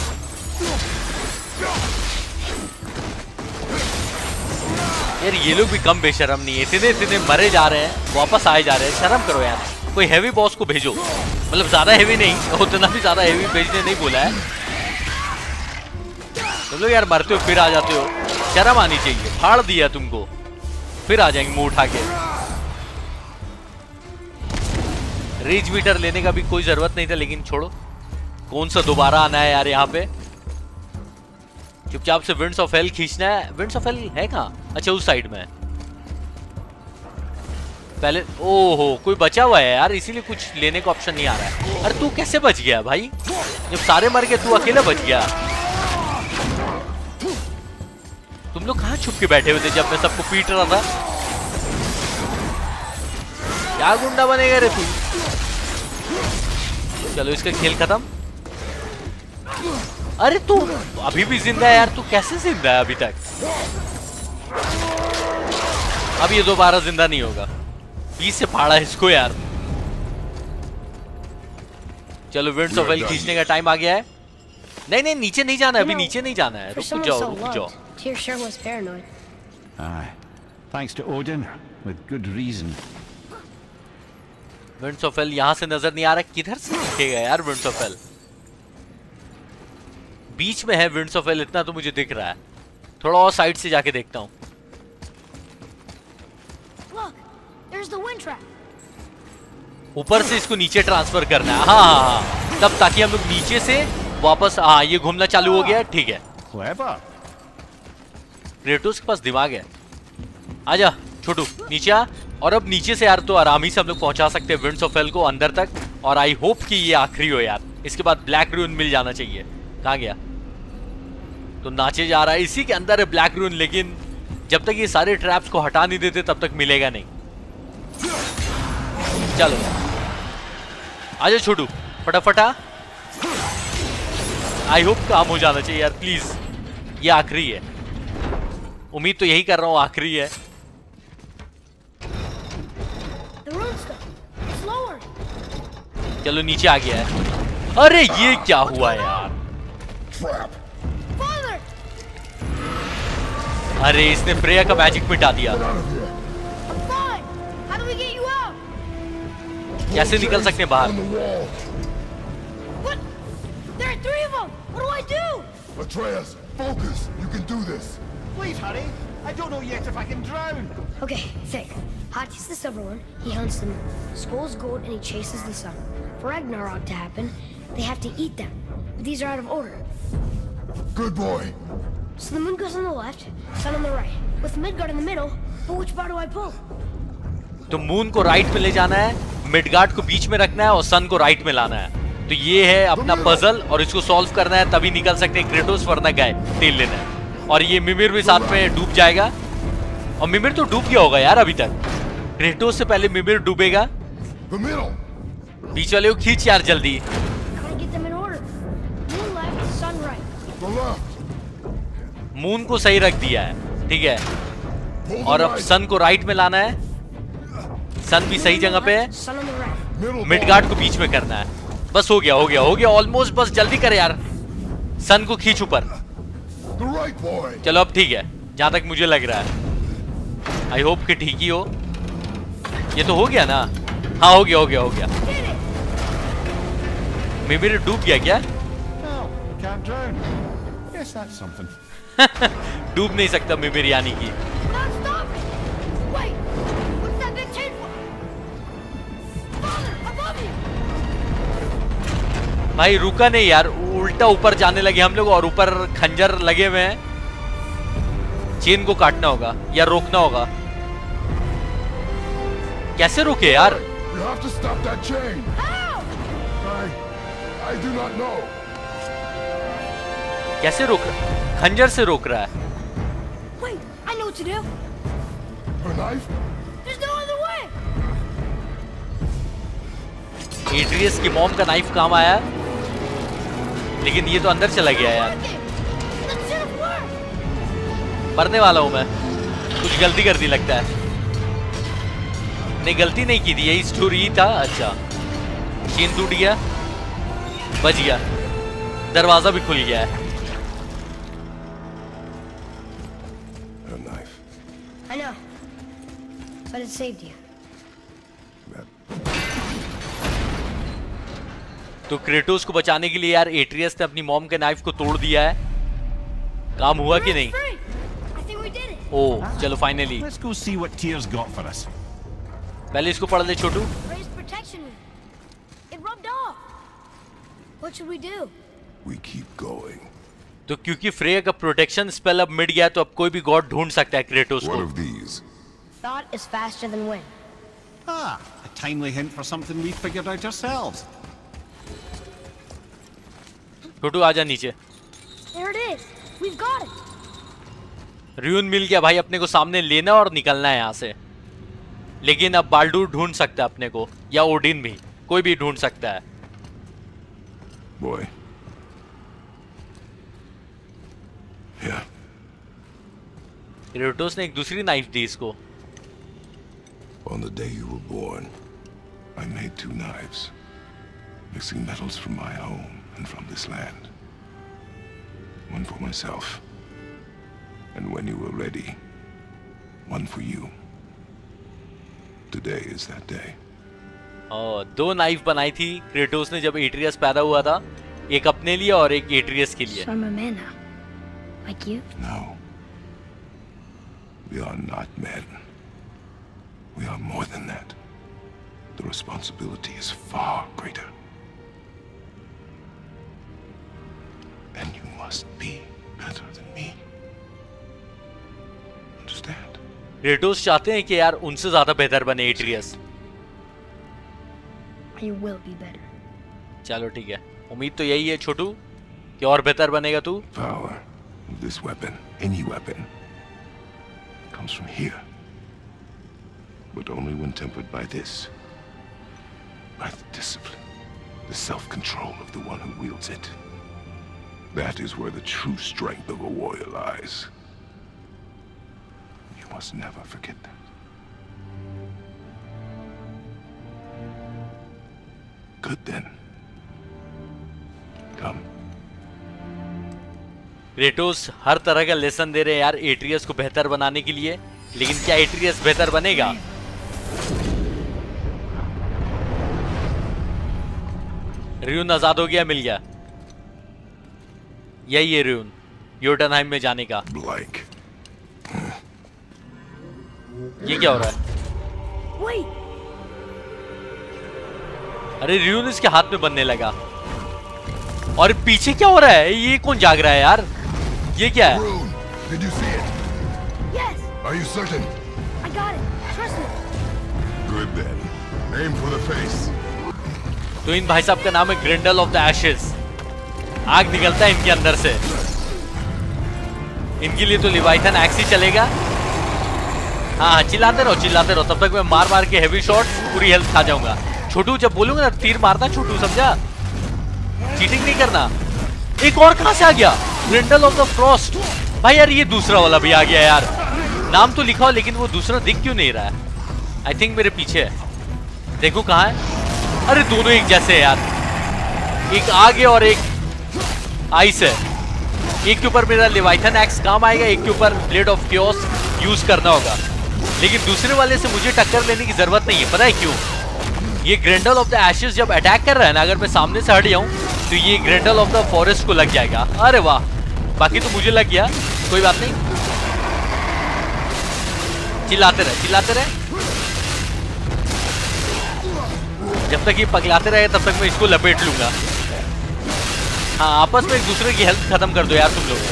A: यार ये लोग भी कम बेशरम नहीं है, इतने इतने मरे जा रहे हैं, वापस आए जा रहे हैं। शर्म करो यार, कोई हैवी बॉस को भेजो। मतलब ज्यादा हैवी नहीं, उतना भी ज्यादा हैवी भेजने नहीं बोला है। तुम लोग यार मरते हो फिर आ जाते हो, शर्म आनी चाहिए। फाड़ दिया तुमको, फिर आ जाएंगे मुंह उठा के। रेज मीटर लेने का भी कोई जरूरत नहीं था, लेकिन छोड़ो, कौन सा दोबारा आना है यार यहाँ पे। चुपचाप से विंड्स ऑफ हेल खींचना है। विंड्स ऑफ हेल है कहाँ? अच्छा उस साइड में पहले। ओहो कोई बचा हुआ है यार, इसीलिए कुछ लेने का ऑप्शन नहीं आ रहा है। अरे तू कैसे बच गया भाई? जब सारे मर गए तू अकेला बच गया। तुम लोग कहाँ छुप के बैठे हुए थे जब मैं सबको पीट रहा था? क्या गुंडा बनेगा रे तू? चलो इसका खेल खत्म। अरे तू अभी भी जिंदा है यार, तू कैसे जिंदा है अभी तक? अब ये दोबारा जिंदा नहीं होगा। 20 से फाड़ा इसको यार। चलो विंड्स ऑफ हेल खींचने का टाइम आ गया है। नहीं नहीं नीचे नहीं जाना है, अभी नीचे नहीं जाना है। रुक जाओ रुक जाओ।
D: Tyr sure was paranoid.
E: Aye. Thanks to Odin, with good reason.
A: Winds of Hel यहां से नजर नहीं आ रहा, किधर से दिखेगा यार विंड्स ऑफ हेल? बीच में है विंड्स ऑफ हेल, इतना तो मुझे दिख रहा है। थोड़ा और साइड से जाके देखता हूं।
D: Look, there's the wind trap.
A: ऊपर से इसको नीचे ट्रांसफर करना है। हाँ तब, ताकि हम लोग नीचे से वापस। हाँ ये घूमना चालू हो गया, ठीक है।
E: Clever.
A: क्रेटोस के पास दिमाग है। आजा छोटू नीचे आ। और अब नीचे से यार तो आराम ही से हम लोग पहुंचा सकते हैं विंड्स ऑफ हेल को अंदर तक। और आई होप कि ये आखिरी हो यार, इसके बाद ब्लैक रून मिल जाना चाहिए। कहाँ गया? तो नाचे जा रहा है, इसी के अंदर है ब्लैक रून। लेकिन जब तक ये सारे ट्रैप्स को हटा नहीं देते तब तक मिलेगा नहीं। चलो आजा छोटू फटाफट आ। आई होप काम हो जाना चाहिए यार प्लीज। ये आखिरी है, उम्मीद तो यही कर रहा हूं आखिरी है। चलो नीचे आ गया है। अरे ये क्या हुआ यार? अरे इसने फ्रेया का मैजिक मिटा दिया। कैसे निकल सकते हैं बाहर?
C: Atreus, focus! You can do this!
E: Please hurry. I don't know yet if I can drown.
D: Okay, think. Hati's the silver one. He hunts them. Skull's gold and he chases the sun. For Ragnarok to happen, they have to eat them. But these are out of order.
C: Good boy!
D: So the moon goes on the left, sun on the right. With Midgard in the middle, but which bar do I pull?
A: तो moon को right में ले जाना है, Midgard को बीच में रखना है और सन को राइट में लाना है। तो ये है अपना पजल और इसको सॉल्व करना है, तभी निकल सकते हैं क्रेटोस, वरना गए तेल लेना है। और ये मिमिर भी साथ में डूब जाएगा। और मिमिर तो डूब गया होगा यार अभी तक। क्रेटोस से पहले मिमिर डूबेगा। बीच वाले को खींच यार जल्दी। मून को सही रख दिया है, ठीक है। और अब सन को राइट में लाना है। सन भी सही जगह पे है। मिडगार्ड को बीच में करना है। बस हो गया हो गया हो गया ऑलमोस्ट। बस जल्दी कर यार, सन को खींच ऊपर। चलो अब ठीक है जहां तक मुझे लग रहा है। आई होप कि ठीक ही हो। ये तो हो गया ना? हाँ हो गया हो गया हो गया। मिमिर डूब गया क्या?
E: can't drown. Yes, that's something.
A: डूब नहीं सकता मिमिर यानी कि।
D: Not stop it! Wait! What's that big chain for? Father, above you!
A: भाई रुका नहीं यार, उल्टा ऊपर जाने लगे हम लोग और ऊपर खंजर लगे हुए हैं। चेन को काटना होगा या रोकना होगा। कैसे रोके यार?
C: You have to stop that chain.
D: How?
C: I do not know.
A: कैसे रोक रहा? खंजर से रोक रहा है।
D: Wait, I know what to do.
C: Her knife?
D: There's no other way.
A: एड्रियस की मॉम का नाइफ काम आया, लेकिन ये तो अंदर चला गया यार।
D: That should have worked.
A: मरने वाला हूं मैं। कुछ गलती कर दी लगता है। नहीं गलती नहीं की थी, यही स्टोरी था। अच्छा चेन टूट गया, बच गया, दरवाजा भी खुल गया है।
C: Her knife.
D: I know. But it saved you.
A: तो क्रेटोस को बचाने के लिए यार एट्रियस ने अपनी मॉम के नाइफ को तोड़ दिया है। काम हुआ कि नहीं?
D: I think we did it.
A: ओह चलो finally.
E: Let's go see what Tyr's got for us.
A: पहले इसको पढ़ ले छोटू।
D: Raised protection. It rubbed off. What should we do?
C: We keep going.
A: तो क्योंकि फ्रेया का प्रोटेक्शन स्पेल अब मिट गया तो अब कोई भी गॉड ढूंढ सकता है क्रेटोस
C: What
A: को।
C: of these?
D: Thought is faster than wind.
E: Ah, a timely hint for something we figured out ourselves.
A: Chhotu आजा नीचे।
D: There it is. We've got it.
A: रियून मिल गया भाई, अपने को सामने लेना और निकलना है यहाँ से। लेकिन अब बाल्डूर ढूंढ सकता है अपने को, या ओडिन भी, कोई भी ढूंढ सकता है।
C: Boy. Yeah.
A: क्रेटोस ने एक दूसरी नाइफ दी इसको।
C: On the day you were born, I made 2 knives, mixing metals from my home and from this land. One for myself, and when you were ready, one for you. Today is that day.
A: और 2 knife बनाई थी Kratos ने जब Atreus पैदा हुआ था, एक अपने लिए और एक एट्रियस के लिए।
D: So I'm a man now. Like you?
C: No. We are not men. We are more than that. The responsibility is far greater. And you must be better than me. Understand?
A: Kratos चाहते हैं कि यार उनसे ज्यादा बेहतर बने Atreus.
D: You will be better.
A: चलो ठीक है, उम्मीद तो यही है छोटू कि और बेहतर बनेगा तू।
C: Power of this weapon, any weapon, comes from here. But only when tempered by this. By the discipline, the self-control of the one who wields it. That is where the true strength of a warrior lies. You must never forget that. Good then. Come.
A: Kratos हर तरह का lesson दे रहे हैं यार Atreus को बेहतर बनाने के लिए, लेकिन क्या एट्रियस बेहतर बनेगा? रियून आजाद हो गया, मिल गया। यही है रियून, योटनहाइम में जाने का।
C: Blank.
A: ये क्या हो रहा है?
D: Wait.
A: अरे रियून इसके हाथ में बनने लगा। और पीछे क्या हो रहा है? ये कौन जाग रहा है यार? ये क्या है?
C: Rune, did you see it?
D: Yes.
C: Are you certain?
D: I got it. Trust me.
C: Good then. Aim for the face.
A: तो इन भाई साहब का नाम है ग्रिंडल ऑफ द एशेस। आग निकलता है इनके अंदर से। इनके लिए तो लिवाइथन एक्स ही चलेगा। हाँ चिल्लाते रहो तब तक मैं मार मार के हेवी शॉट पूरी हेल्थ खा जाऊंगा। छोटू जब बोलूंगा ना तीर मारना, छोटू समझा? चीटिंग नहीं करना। एक और कहां से आ गया? Grendel of the Frost. भाई यार ये दूसरा वाला भी आ गया यार। नाम तो लिखा हो लेकिन वो दूसरा दिख क्यों नहीं रहा है? आई थिंक मेरे पीछे है, देखो कहां है। अरे दोनों एक जैसे है यार, एक आगे और एक आइस है। एक के ऊपर मेरा लेवाइथन एक्स काम आएगा, एक के ऊपर ब्लेड ऑफ क्योस यूज करना होगा। लेकिन दूसरे वाले से मुझे टक्कर लेने की जरूरत नहीं है, पता है क्यों? ये ग्रिंडल ऑफ द एशेस जब अटैक कर रहा है ना, अगर मैं सामने से हट जाऊं तो ये ग्रेंडल ऑफ द फॉरेस्ट को लग जाएगा। अरे वाह, बाकी तो मुझे लग गया, कोई बात नहीं। चिल्लाते रहे, चिल्लाते रहे, जब तक ये पगलाते रहे तब तक मैं इसको लपेट लूंगा। हाँ, आपस में एक दूसरे की हेल्थ खत्म कर दो यार तुम लोग।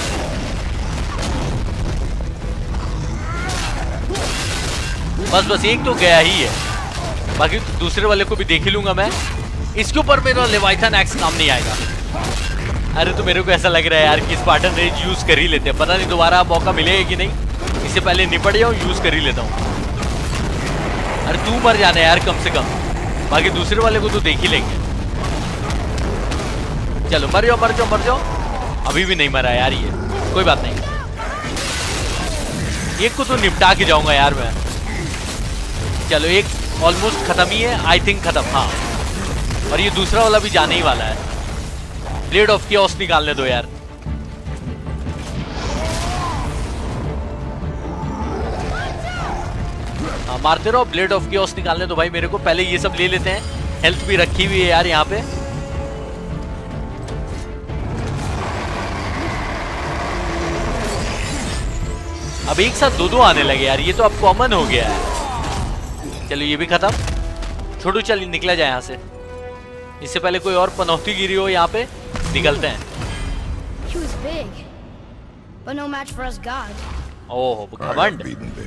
A: बस एक तो गया ही है, बाकी दूसरे वाले को भी देख ही लूंगा मैं। इसके ऊपर मेरा लेवाइथन एक्स काम नहीं आएगा। अरे तो मेरे को ऐसा लग रहा है यार कि स्पार्टन रेज यूज कर ही लेते हैं, पता नहीं दोबारा मौका मिलेगा कि नहीं। इससे पहले निपट जाऊं, यूज कर ही लेता हूं। अरे तू मर जाना यार कम से कम, बाकी दूसरे वाले को तो देख ही लेंगे। चलो मर जाओ, मर जाओ, मर जाओ। अभी भी नहीं मरा यार ये, कोई बात नहीं। एक को तो निपटा के जाऊंगा यार मैं। चलो एक ऑलमोस्ट खत्म ही है, आई थिंक खत्म। हाँ, और ये दूसरा वाला भी जाने ही वाला है। ब्लेड ऑफ केओस निकालने दो यार। हाँ, मारते रहो, ब्लेड ऑफ केओस निकालने दो भाई मेरे को। पहले ये सब ले लेते हैं, हेल्थ भी रखी हुई है यार यहाँ पे। अब एक साथ दो आने लगे यार, ये तो अब कॉमन हो गया है। चलो ये भी खत्म। छोटू चल निकला जाए यहाँ से, इससे पहले कोई और पनौती गिरी हो यहाँ पे। निकलते हैं।
D: He was big, but no match for us gods.
A: ओह घमंड।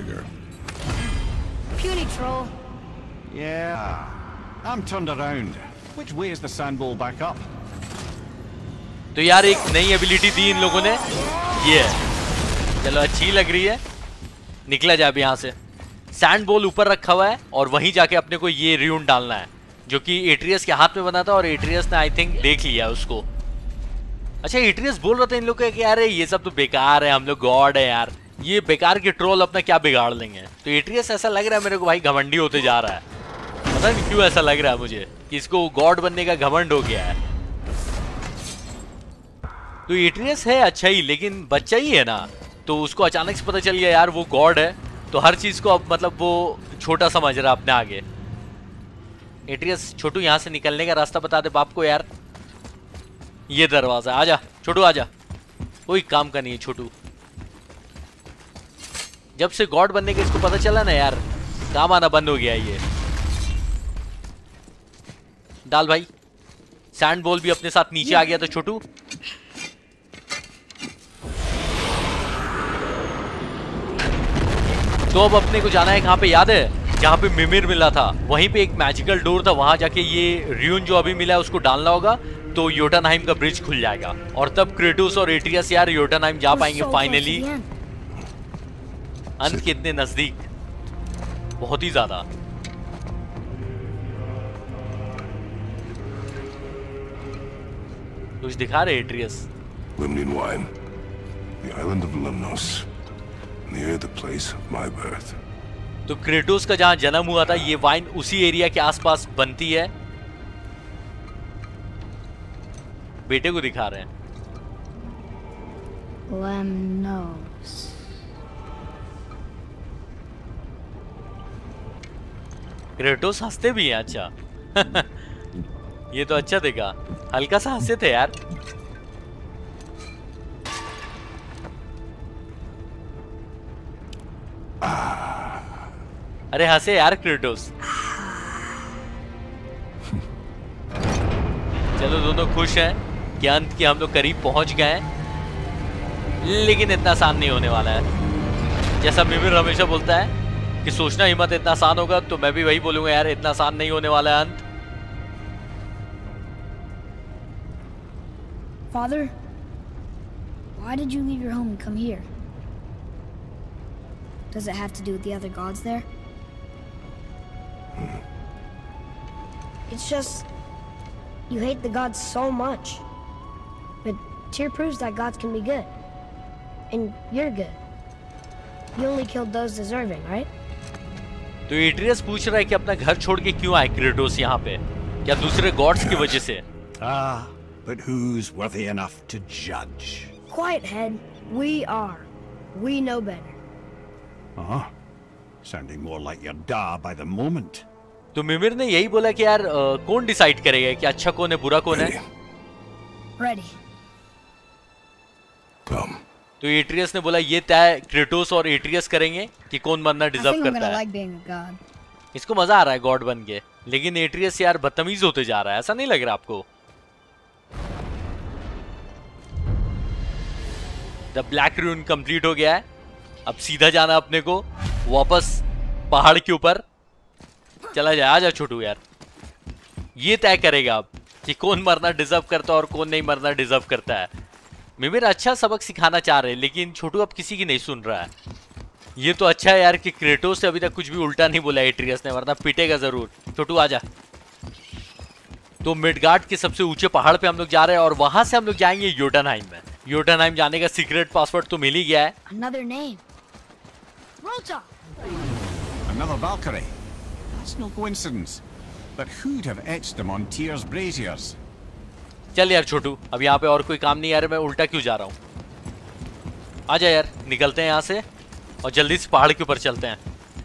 D: Puny troll.
E: Yeah, I'm turned around. Which way is the sandball back up?
A: तो यार एक नई एबिलिटी दी इन लोगों ने, ये है। चलो अच्छी लग रही है। निकला जाए अब यहाँ से। सैंड बॉल ऊपर रखा हुआ है और वहीं जाके अपने को ये र्यून डालना है, जो कि एट्रियस के हाथ में बना था और एट्रियस ने आई थिंक देख लिया उसको। अच्छा, एट्रियस बोल रहा था इन लोग को कि यार ये सब तो बेकार है, हम लोग गॉड है यार, ये बेकार के ट्रोल अपना क्या बिगाड़ लेंगे। तो एट्रियस ऐसा लग रहा है मेरे को भाई घमंडी होते जा रहा है। पता नहीं क्यों ऐसा लग रहा है मुझे कि इसको गॉड बनने का घमंड हो गया है। तो एट्रियस है अच्छा ही, लेकिन बच्चा ही है ना, तो उसको अचानक से पता चल गया यार वो गॉड है, तो हर चीज को अब मतलब वो छोटा समझ रहा अपने आगे। एट्रियस, छोटू यहाँ से निकलने का रास्ता बता दे बाप को यार। ये दरवाजा, आजा छोटू आजा। कोई काम का नहीं है छोटू। जब से गॉड बनने का इसको पता चला ना यार, काम आना बंद हो गया ये। डाल भाई। सैंड बॉल भी अपने साथ नीचे आ गया था छोटू। तो अब अपने को जाना है कहाँ पे, याद है जहाँ पे मिमिर मिला था, वहीं पे एक मैजिकल डोर था, वहां जाके ये र्यून जो अभी मिला है उसको डालना होगा, तो योटानहाइम का ब्रिज खुल जाएगा और तब क्रेटोस और एट्रियस यार योटानहाइम जा पाएंगे फाइनली। अंत कितने नजदीक, बहुत ही ज्यादा। कुछ दिखा रहे Atreus.
C: Limnian wine, the island of Lemnos, near the place of my birth.
A: तो क्रेटोस का जहां जन्म हुआ था, ये वाइन उसी एरिया के आसपास बनती है। बेटे को दिखा रहे हैं।
D: Lemnos.
A: क्रेटोस हंसते भी हैं, अच्छा। ये तो अच्छा देखा, हल्का सा हंसे थे यार। अरे हंसे यार क्रेटोस। चलो दोनों खुश हैं कि अंत के हम लोग करीब पहुंच गए हैं, लेकिन इतना आसान नहीं होने वाला है। जैसा मिमिर हमेशा बोलता है कि सोचना हिम्मत इतना आसान होगा, तो मैं भी वही बोलूंगा यार, इतना आसान नहीं होने वाला है अंत।
D: Father, why did you leave your home and come here? Does it have to do with the other gods there? It's just you hate the gods so much. But Tyr proves that gods can be good. And you're good. You only killed those deserving, right?
A: तो Atreus पूछ रहा है कि अपना घर छोड़ के क्यों आए क्रेटोस यहाँ पे, क्या दूसरे गॉड्स की वजह से?
E: Ah, but who's worthy enough to judge?
D: Quiet, head. We are. We know better.
E: Sounding more like your da by the moment.
A: तो मिमिर ने यही बोला कि यार कौन डिसाइड करेगा कि अच्छा कौन है बुरा कौन है?
F: Ready.
C: Come.
A: तो एट्रियस ने बोला ये तय क्रेटोस और एट्रियस करेंगे कि कौन बनना
F: I
A: डिजर्व
F: think I'm
A: करता
F: gonna
A: है।
F: like being a god.
A: इसको मजा आ रहा है गॉड बन के, लेकिन एट्रियस यार बदतमीज होते जा रहा है, ऐसा नहीं लग रहा आपको? द ब्लैक रून कंप्लीट हो गया है, अब सीधा जाना अपने को वापस पहाड़ के ऊपर। चला जाए, आजा छोटू यार। ये तय करेगा अब कि कौन मरना डिजर्व करता है और कौन नहीं मरना डिजर्व करता है। मिमिर अच्छा सबक सिखाना चाह रहे हैं, लेकिन छोटू अब किसी की नहीं सुन रहा है। ये तो अच्छा है यार कि क्रेटोस से अभी तक कुछ भी उल्टा नहीं बोला एट्रियस ने, वरना पिटेगा जरूर। छोटू आजा। तो मिडगार्ड के सबसे ऊंचे पहाड़ पे हम लोग जा रहे हैं और वहां से हम लोग जाएंगे योटनहाइम में। योटनहाइम जाने का सीक्रेट पासवर्ड तो मिल ही गया है।
F: Another name. Rota.
E: Another Valkyrie. It's no coincidence. But who'd have etched them on Tyr's braziers?
A: चल यार छोटू, अब यहाँ पे और कोई काम नहीं, यार मैं उल्टा क्यों जा रहा हूँ। आजा यार, निकलते हैं यहाँ से और जल्दी से पहाड़ के ऊपर चलते हैं।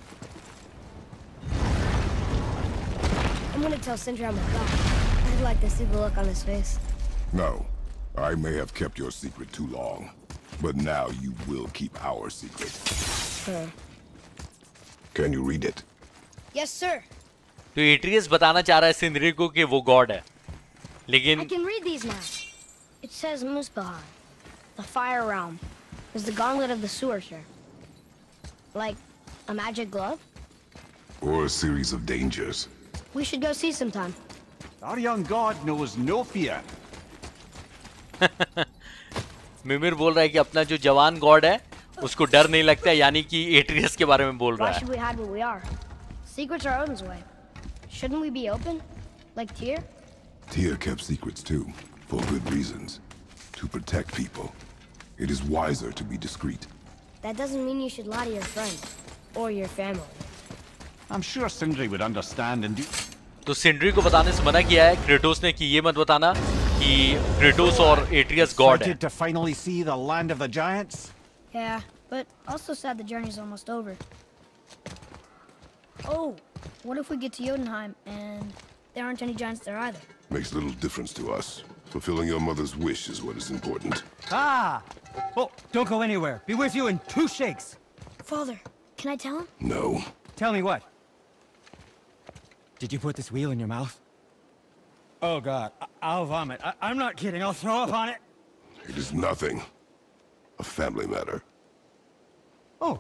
D: I'm gonna tell Sindri I'm a god. I'd like to see the look on his face.
C: No. I may have kept your secret too long, but now you will keep our secret.
D: Huh.
C: Can you read it?
F: Yes, sir.
A: तो Atreus बताना चाह रहा है सिंदरी को कि वो God है, लेकिन
D: I can read these now. It says Muspelheim, the fire realm, is the gauntlet of the Sewersher. Like a magic glove?
C: Or a series of dangers?
D: We should go see sometime.
E: Our young god knows no fear.
A: मिमिर बोल रहा है कि अपना जो जवान God है उसको डर नहीं लगता है, यानी कि एट्रियस के बारे में बोल रहा
D: Why
A: है।
D: should we hide what we are? Secrets are Odin's way. Shouldn't we be open? Like Tyr?
C: Tyr kept secrets too, for good reasons. To protect people. It is wiser to be discreet.
D: That doesn't mean you should lie to your friends. Or your family.
E: I'm sure Sindri would understand and do.
A: तो सिंड्री को बताने से मना किया है Kratos ने कि ये मत बताना कि क्रेटोस और एट्रियस गॉड है।
E: Excited to finally see the land of the giants?
F: Yeah, but also sad the journey's almost over. Oh, what if we get to Jotunheim and there aren't any giants there either?
C: Makes little difference to us. Fulfilling your mother's wish is what is important.
G: Ah! Oh, don't go anywhere. Be with you in 2 shakes.
D: Father, can I tell him?
C: No.
G: Tell me what? Did you put this wheel in your mouth? Oh, God. I'll vomit. I'm not kidding. I'll throw up on it.
C: It is nothing. A family matter.
G: Oh.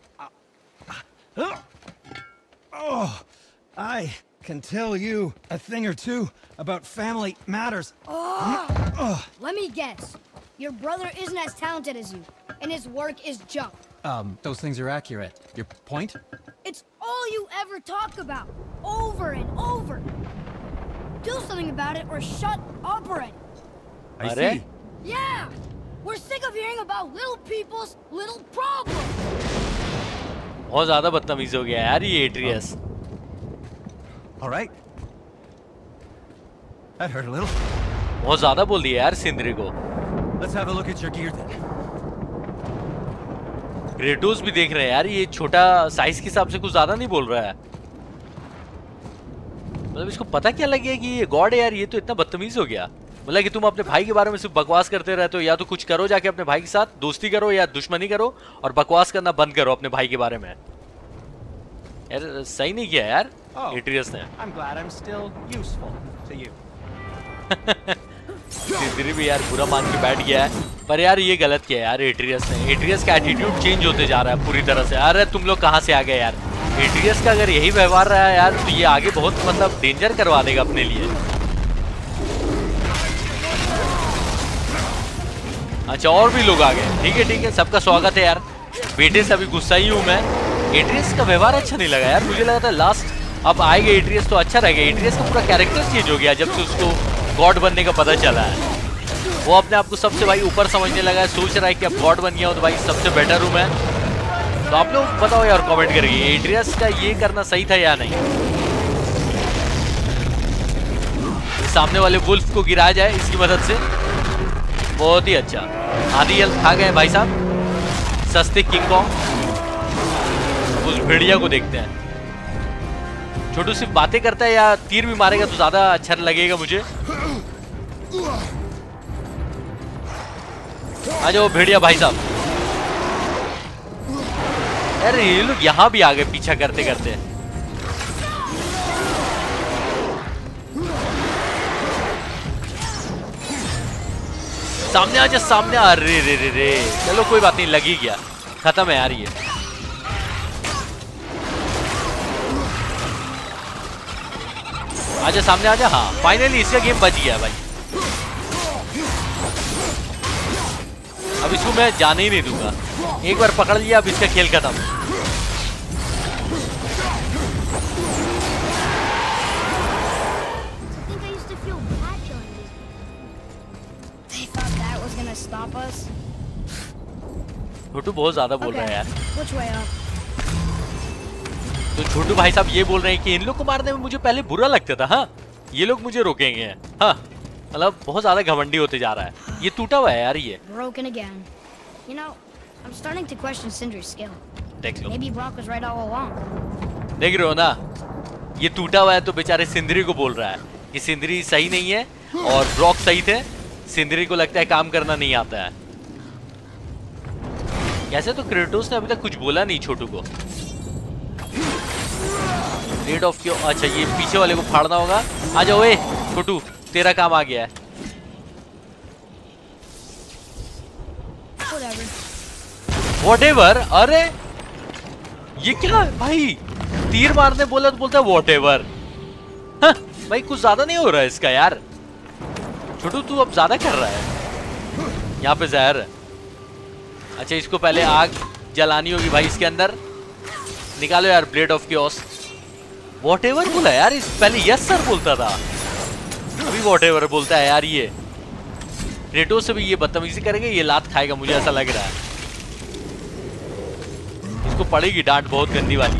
G: Oh. I can tell you a thing or two about family matters.
F: Let me guess. Your brother isn't as talented as you, and his work is junk.
G: Those things are accurate. Your point?
F: It's all you ever talk about, over and over. Do something about it or shut up already.
G: I
A: Are?
G: see.
F: Yeah! We're sick of hearing about little people's little problems.
A: बहुत ज्यादा बदतमीज हो गया यार ये Atreus.
G: All right. That hurt a little.
A: बहुत ज्यादा बोल दिया यार सिंदरी को।
G: Let's have a look at your gear then.
A: Kratos भी देख रहे हैं यार, ये छोटा साइज के हिसाब से कुछ ज्यादा नहीं बोल रहा है। मतलब इसको पता क्या लग गया कि ये गॉड है यार, ये तो इतना बदतमीज हो गया। बोला कि तुम अपने भाई के बारे में सिर्फ बकवास करते रहते हो, या तो कुछ करो जाके अपने भाई के साथ, दोस्ती करो या दुश्मनी करो, और बकवास करना बंद करो अपने भाई के बारे में। यार सही नहीं किया यार एट्रियस ने।
G: I'm glad I'm still useful to you.
A: Sindri भी यार बुरा मान के बैठ गया है, पर यार ये गलत किया यार एट्रियस ने। एट्रियस का एटीट्यूड चेंज होते जा रहा है पूरी तरह से। अरे तुम लोग कहाँ से आ गए यार? एट्रियस का अगर यही व्यवहार रहा है यार तो ये आगे बहुत मतलब डेंजर करवा देगा अपने लिए। अच्छा और भी लोग आ गए, ठीक है सबका स्वागत है यार। बेटे से अभी गुस्सा ही हूँ मैं। एट्रियस का व्यवहार अच्छा नहीं लगा यार, मुझे लगा था लास्ट अब आएगा एट्रियस तो अच्छा रहेगा। एट्रियस का पूरा कैरेक्टर चेंज हो गया जब से उसको गॉड बनने का पता चला है। वो अपने आप को सबसे भाई ऊपर समझने लगा है, सोच रहा है कि अब गॉड बन गया हूँ तो भाई सबसे बेटर हूँ मैं। तो आप लोग बताओ यार कमेंट करके एट्रियस का ये करना सही था या नहीं। सामने वाले वुल्फ को गिराया जाए इसकी मदद से, बहुत ही अच्छा। आधी हेल्थ खा गए भाई साहब सस्ते किंग कॉन्ग। उस भेड़िया को देखते हैं। छोटू सिर्फ बातें करता है या तीर भी मारेगा तो ज्यादा अच्छा लगेगा मुझे। आ जाओ भेड़िया भाई साहब। अरे ये लोग यहाँ भी आ गए पीछा करते करते। सामने आ जा, सामने। अरे रे रे रे, चलो कोई बात नहीं, लग ही गया, खत्म है यार ये। आजा सामने आजा। हाँ फाइनली इसका गेम बच गया भाई। अब इसको मैं जाने ही नहीं दूंगा, एक बार पकड़ लिया अब इसका खेल खत्म। छोटू बहुत ज्यादा बोल रहा है यार। तो छोटू भाई साहब ये बोल रहे हैं कि इन लोग को मारने में मुझे पहले बुरा लगता था, हाँ ये लोग मुझे रोकेंगे। हाँ मतलब बहुत ज्यादा घमंडी होते जा रहा है। ये टूटा हुआ है यार ये।
D: Broken again. You know, I'm starting to question Sindri's skill.
A: देख लो,
D: Maybe Brock was right all along.
A: देख रहे हो ना, ये टूटा हुआ है तो बेचारे सिंदरी को बोल रहा है कि सिंदरी सही नहीं है और ब्रॉक सही थे। सिंदरी को लगता है काम करना नहीं आता है। कैसे तो क्रेटोस ने अभी तक कुछ बोला नहीं छोटू को। रेड ऑफ क्यों? अच्छा ये पीछे वाले को फाड़ना होगा। आ जाओ ए छोटू, तेरा काम आ गया है। Whatever. अरे ये क्या है भाई, तीर मारने बोला तो बोलता है whatever। हाँ, भाई कुछ ज्यादा नहीं हो रहा है इसका यार। छोटू तू अब ज्यादा कर रहा है। यहाँ पे जहर है। अच्छा इसको पहले आग जलानी होगी भाई इसके अंदर। निकालो यार ब्लेड ऑफ क्योस। Whatever बोला यार, इस पहले यस सर बोलता था, अभी whatever बोलता है यार ये। क्रेटोस से भी ये बदतमीजी करेगा, ये लात खाएगा मुझे ऐसा लग रहा है। इसको पड़ेगी डांट बहुत गंदी वाली।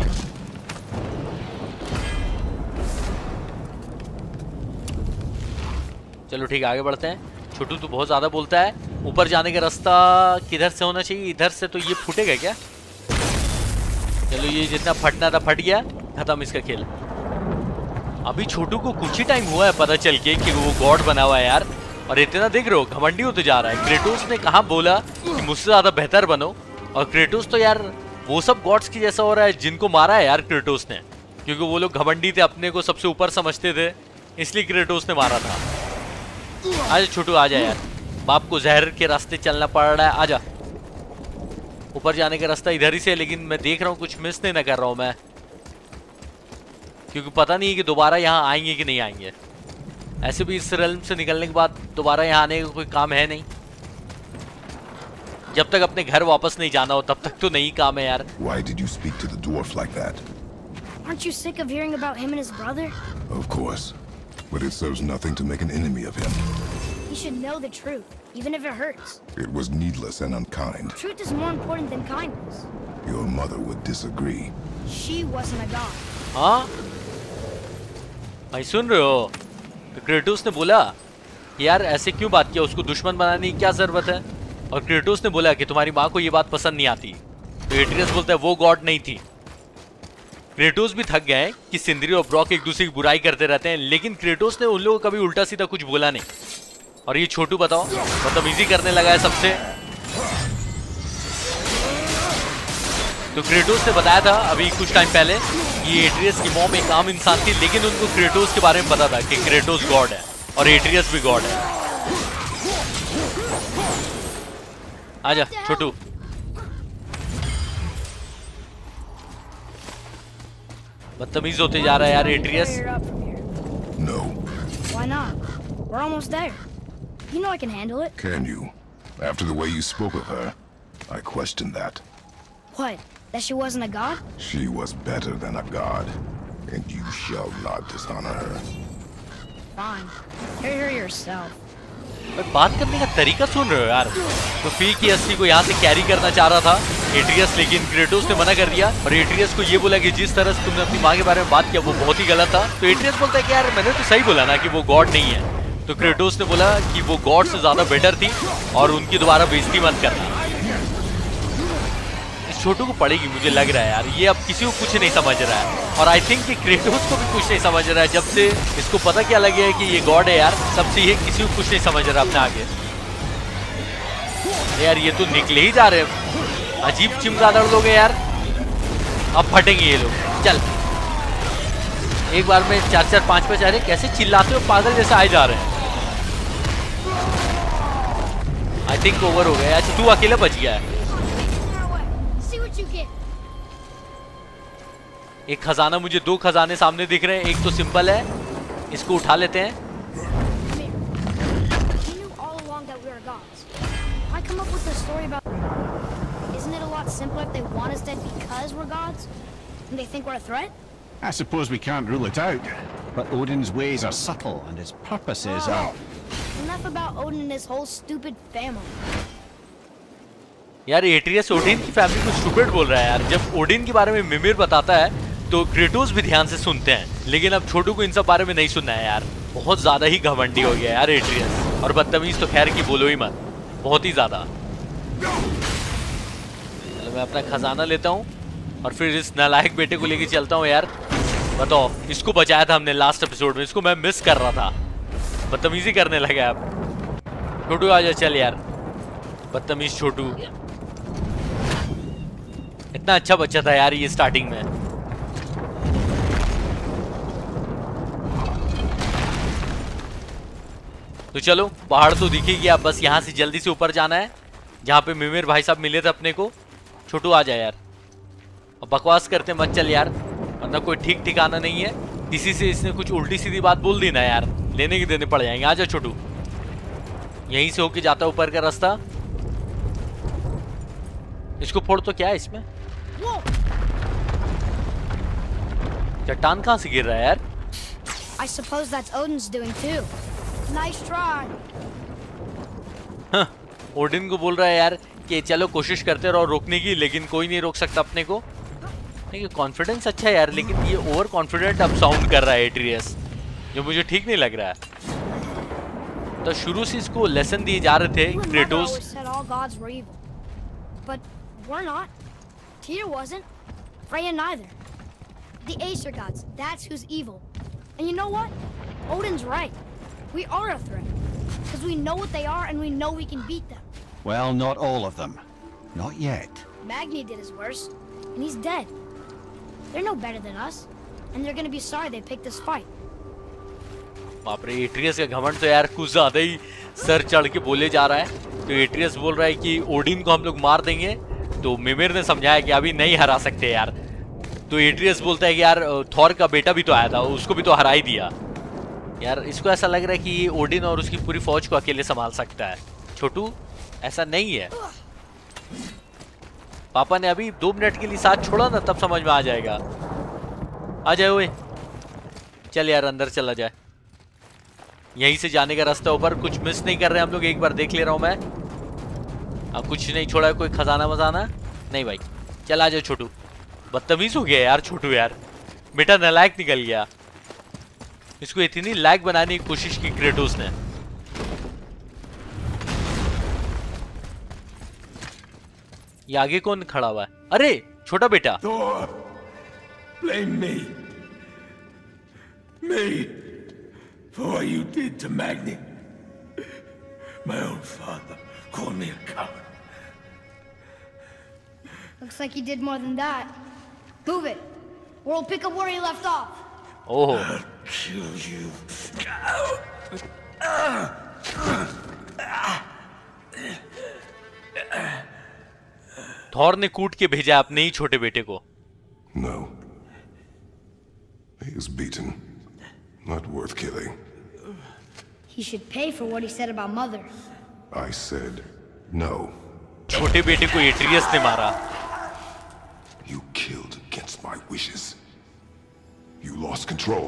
A: चलो ठीक है आगे बढ़ते हैं। छोटू तो बहुत ज्यादा बोलता है। ऊपर जाने का रास्ता किधर से होना चाहिए? इधर से तो ये फूटेगा क्या? चलो ये जितना फटना था फट गया, खत्म इसका खेल। अभी छोटू को कुछ ही टाइम हुआ है पता चल के कि वो गॉड बना हुआ है यार, और इतना देख रहे हो घमंडी होते जा रहा है। क्रेटोस ने कहा बोला कि मुझसे ज्यादा बेहतर बनो, और क्रेटोस तो यार वो सब गॉड्स की जैसा हो रहा है जिनको मारा है यार क्रेटोस ने, क्योंकि वो लोग घमंडी थे, अपने को सबसे ऊपर समझते थे, इसलिए क्रेटोस ने मारा था। आजा छोटू आजा यार, बाप को जहर के रास्ते चलना पड़ रहा है। आजा, ऊपर जाने का रास्ता इधर ही से, लेकिन मैं देख रहा हूँ कुछ मिस नहीं ना कर रहा हूँ मैं, क्योंकि पता नहीं है कि दोबारा यहाँ आएंगे कि नहीं आएंगे। ऐसे भी इस रेल्म से निकलने के बाद दोबारा यहाँ आने का कोई काम है नहीं। जब तक अपने घर वापस नहीं जाना हो तब तक तो नहीं काम है यार।
C: Why did you speak to the dwarf like that?
D: Aren't you sick of hearing about him and his brother?
C: Of course, but it serves nothing to make an enemy of him.
D: He should know the truth, even if it hurts.
C: It was needless and unkind.
D: Truth is more important than kindness.
C: Your mother would disagree.
D: She wasn't a god.
A: हाँ भाई सुन रहे हो, तो Kratos ने बोला यार ऐसे क्यों बात किया, उसको दुश्मन बनाने की क्या जरूरत है। और क्रेटोस ने बोला कि तुम्हारी माँ को ये बात पसंद नहीं आती, तो एट्रियस बोलता है वो गॉड नहीं थी। क्रेटोस भी थक गए कि सिंदरी और ब्रॉक एक दूसरे की बुराई करते रहते हैं, लेकिन क्रेटोस ने उन लोगों को कभी उल्टा सीधा कुछ बोला नहीं। और ये छोटू बताओ बदतमीजी करने लगा है सबसे। तो क्रेटोस ने बताया था अभी कुछ टाइम पहले कि एट्रियस की मॉम एक आम इंसान थी, लेकिन उनको क्रेटोस के बारे में पता था कि क्रेटोस गॉड है और एट्रियस भी गॉड है। आजा छोटू, बदतमीज होते जा रहा है यार Atreus.
C: No.
D: Why not? We're almost there. You know I can handle it.
C: Can you? After the way you spoke of her, I question that.
D: What? That she wasn't a god?
C: She was better than a god, and you shall not dishonor her.
D: Fine. Hear her yourself.
A: पर बात करने का तरीका सुन रहे हो यार। तो फी की अस्सी को यहाँ से कैरी करना चाह रहा था एट्रियस, लेकिन क्रेटोस ने मना कर दिया, और एट्रियस को ये बोला कि जिस तरह से तुमने अपनी माँ के बारे में बात किया वो बहुत ही गलत था। तो एट्रियस बोलता है कि यार मैंने तो सही बोला ना कि वो गॉड नहीं है। तो क्रेटोस ने बोला कि वो गॉड से ज्यादा बेटर थी और उनकी दोबारा बेइज्जती मत करना। इस छोटू को पड़ेगी मुझे लग रहा है यार, ये अब किसी को कुछ नहीं समझ रहा है, और आई थिंक कि क्रेटोस को भी कुछ नहीं समझ रहा है। जब से इसको पता क्या लगे है कि ये गॉड है यार, तब से ये किसी को कुछ नहीं समझ रहा अपने आगे। यार ये तो निकले ही जा रहे हैं, अजीब चिमगादड़ लोग हैं यार। अब फटेंगे ये लोग। चल एक बार में 4-4 5-5 आ रहे, कैसे चिल्लाते हो पागल जैसे आए जा रहे हैं। आई थिंक ओवर हो गया। अच्छा तू अकेला बच गया है। एक खजाना, मुझे 2 खजाने सामने दिख रहे हैं। एक तो सिंपल है, इसको उठा लेते हैं।
E: I suppose we can't rule it out, but Odin's ways are subtle and his purposes are...
F: Enough about Odin and his whole stupid family.
A: यार एट्रियस ओडिन की फैमिली को स्टूपिड बोल रहा है यार। जब ओडिन के बारे में मिमिर बताता है तो क्रेटोस भी ध्यान से सुनते हैं, लेकिन अब छोटू को इन सब बारे में नहीं सुनना है यार। बहुत ज्यादा ही घमंडी हो गया यार एट्रियस, और बदतमीज तो खैर की बोलो ही मत, बहुत ही ज्यादा। चलो मैं अपना खजाना लेता हूँ और फिर इस नालायक बेटे को लेके चलता हूँ यार। बताओ, इसको बचाया था हमने लास्ट एपिसोड में, इसको मैं मिस कर रहा था, बदतमीजी करने लगा। अब छोटू आ जा, चल यार बदतमीज छोटू। इतना अच्छा बच्चा था यार ये स्टार्टिंग में। तो चलो पहाड़ तो दिखेगी, अब बस यहाँ से जल्दी से ऊपर जाना है जहाँ पे मिमिर भाई साहब मिले थे अपने को। छोटू आ जाए यार, अब बकवास करते मत चल यार, वरना कोई ठीक ठिकाना नहीं है। किसी से इसने कुछ उल्टी सीधी बात बोल दी ना यार, लेने के देने पड़ जाएंगे। आ जाओ छोटू, यहीं से होके जाता ऊपर का रास्ता। इसको फोड़ तो क्या है इसमें, चट्टान कहाँ से गिर रहा है यार?
F: I suppose that's Odin's doing too. Nice try.
A: हाँ, ओडिन को बोल रहा है यार कि चलो कोशिश करते रहो रोकने की, लेकिन कोई नहीं रोक सकता अपने को। नहीं, कॉन्फिडेंस अच्छा है यार, लेकिन ये ओवर कॉन्फिडेंट अब साउंड कर रहा है एट्रियस, जो मुझे ठीक नहीं लग रहा है। तो शुरू से इसको लेसन दिए जा रहे थे Kratos.
F: But we're not. Tyr wasn't. Freya neither. The Aesir gods, that's who's evil. And you know what? Odin's right. We are a threat. Because we know what they are and we know we can beat them.
E: Well, not all of them. Not yet.
F: Magni did his worst, and he's dead. They're no better than us, and they're gonna be sorry they picked this fight.
A: बाप रे, Atreus का घमंड तो यार कुछ ज्यादा ही sir चढ़ के बोले जा रहा है। तो एट्रियस बोल रहा है कि ओडिन को हम लोग मार देंगे, तो मिमिर ने समझाया कि अभी नहीं हरा सकते यार। तो एट्रियस बोलता है कि यार थॉर का बेटा भी तो आया था, उसको भी तो हरा ही दिया। यार इसको ऐसा लग रहा है कि ये ओडिन और उसकी पूरी फौज को अकेले संभाल सकता है। छोटू ऐसा नहीं है, पापा ने अभी 2 मिनट के लिए साथ छोड़ा ना, तब समझ में आ जाएगा। आ जाए ओए, चल यार अंदर चला जाए। यहीं से जाने का रास्ता ऊपर, कुछ मिस नहीं कर रहे हम लोग। एक बार देख ले रहा हूं मैं, अब कुछ नहीं छोड़ा है, कोई खजाना मजाना नहीं भाई। चल आ जाओ छोटू, बदतमीज हो गया यार छोटू, यार बेटा नालायक निकल गया। इसको इतनी लायक बनाने की कोशिश की क्रेटोस ने। ये आगे कौन खड़ा हुआ है? अरे छोटा बेटा।
C: Thor, blame me. Me. For what you did to Magni. My own father called me a coward.
F: Looks like he did more than that. Move it, or we'll pick up where he left off.
A: Oh.
C: I'll kill you.
A: Thor ने कूट के भेजा अपने ही छोटे बेटे को।
C: No. He is beaten. Not worth killing.
F: He should pay for what he said about Mother.
C: I said no.
A: छोटे बेटे को एट्रियस ने मारा।
C: You killed against my wishes. You lost control.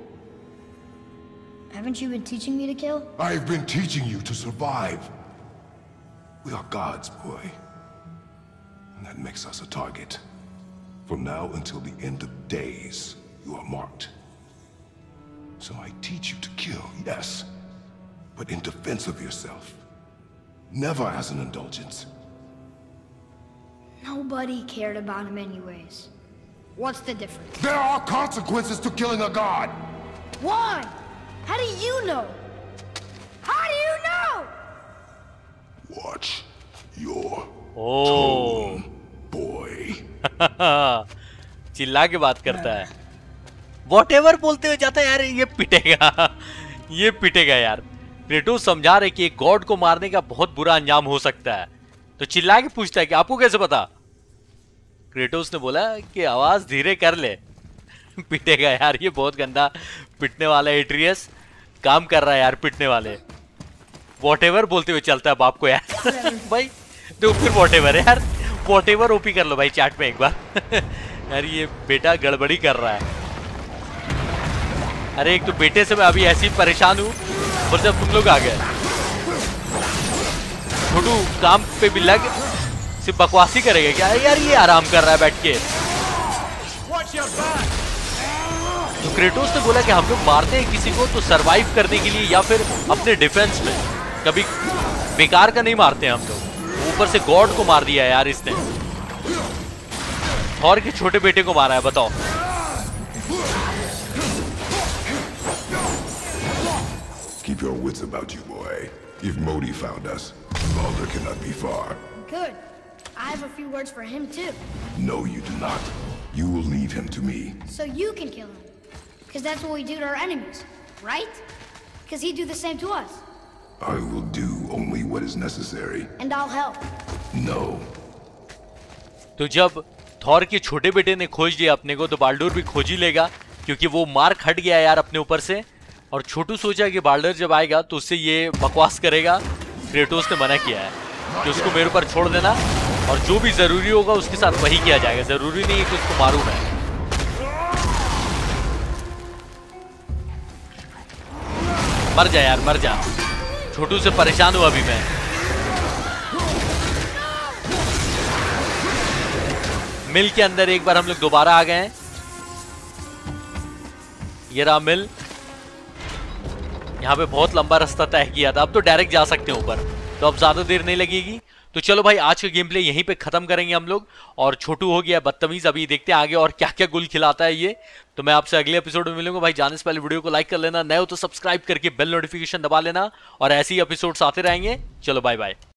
F: Haven't you been teaching me to kill?
C: I've been teaching you to survive. We are gods, boy. And that makes us a target. From now until the end of days, you are marked. So I teach you to kill, yes, but in defense of yourself. Never as an indulgence.
F: Nobody cared about him anyways. What's the difference?
C: There are consequences to killing a god!
F: Why? How do you know? How do you know?
C: Watch
A: O
C: Boy.
A: चिल्ला के बात करता है, whatever बोलते हुए जाता है यार, ये पिटेगा ये पिटेगा यार। क्रेटोस समझा रहे कि एक गॉड को मारने का बहुत बुरा अंजाम हो सकता है, तो चिल्ला के पूछता है कि आपको कैसे पता? क्रेटोस ने बोला कि आवाज धीरे कर ले। पिटेगा यार, ये बहुत गंदा पिटने वाला एट्रियस काम कर रहा है यार, पिटने वाले। वॉटेवर बोलते हुए चलता है बाप को यार। भाई तो फिर वॉटेवर है यार, वॉटेवर ओपी कर लो भाई चैट में एक बार। यार ये बेटा गड़बड़ी कर रहा है। अरे एक तो बेटे से मैं अभी ऐसे ही परेशान हूँ, और जब तुम लोग आ गए, छोटू काम पे भी लग, सिर्फ बकवासी करेगा क्या यार? ये आराम कर रहा है बैठ के। तो क्रेटोस ने बोला कि हम लोग मारते हैं किसी को तो सरवाइव करने के लिए या फिर अपने डिफेंस में, कभी बेकार का नहीं मारते हैं हम लोग। ऊपर से गॉड को मार दिया यार इसने, थॉर के छोटे बेटे को मारा है, बताओ।
C: Keep your wits about you, boy. If Modi found us, Baldur cannot be far.
F: Good. I have a few words for him too.
C: No, you do not. You will leave him to me.
F: So you can kill him. Because that's what we do to our enemies, right? Because he'd do the same to us.
C: I will do only what is necessary.
F: And I'll help.
C: No.
A: तो जब Thor के छोटे बेटे ने खोज लिया अपने को, तो बाल्डोर भी खोज ही लेगा, क्योंकि वो मार्क हट गया यार अपने ऊपर से। और छोटू सोचा कि बाल्डर जब आएगा तो उससे ये बकवास करेगा। क्रेटोस ने मना किया है कि उसको मेरे ऊपर छोड़ देना, और जो भी जरूरी होगा उसके साथ वही किया जाएगा, जरूरी नहीं है कि उसको मारूं मैं। मर जा यार, मर जा, छोटू से परेशान हूं अभी मैं। मिल के अंदर एक बार हम लोग दोबारा आ गए हैं। ये रहा मिल, यहाँ पे बहुत लंबा रास्ता तय किया था, अब तो डायरेक्ट जा सकते हैं ऊपर, तो अब ज्यादा देर नहीं लगेगी। तो चलो भाई आज का गेम प्ले यहीं पे खत्म करेंगे हम लोग। और छोटू हो गया बदतमीज, अभी देखते हैं आगे और क्या क्या गुल खिलाता है ये। तो मैं आपसे अगले एपिसोड में मिलूंगा भाई। जाने से पहले वीडियो को लाइक कर लेना, नए हो तो सब्सक्राइब करके बेल नोटिफिकेशन दबा लेना, और ऐसे ही एपिसोड्स आते रहेंगे। चलो बाय बाय।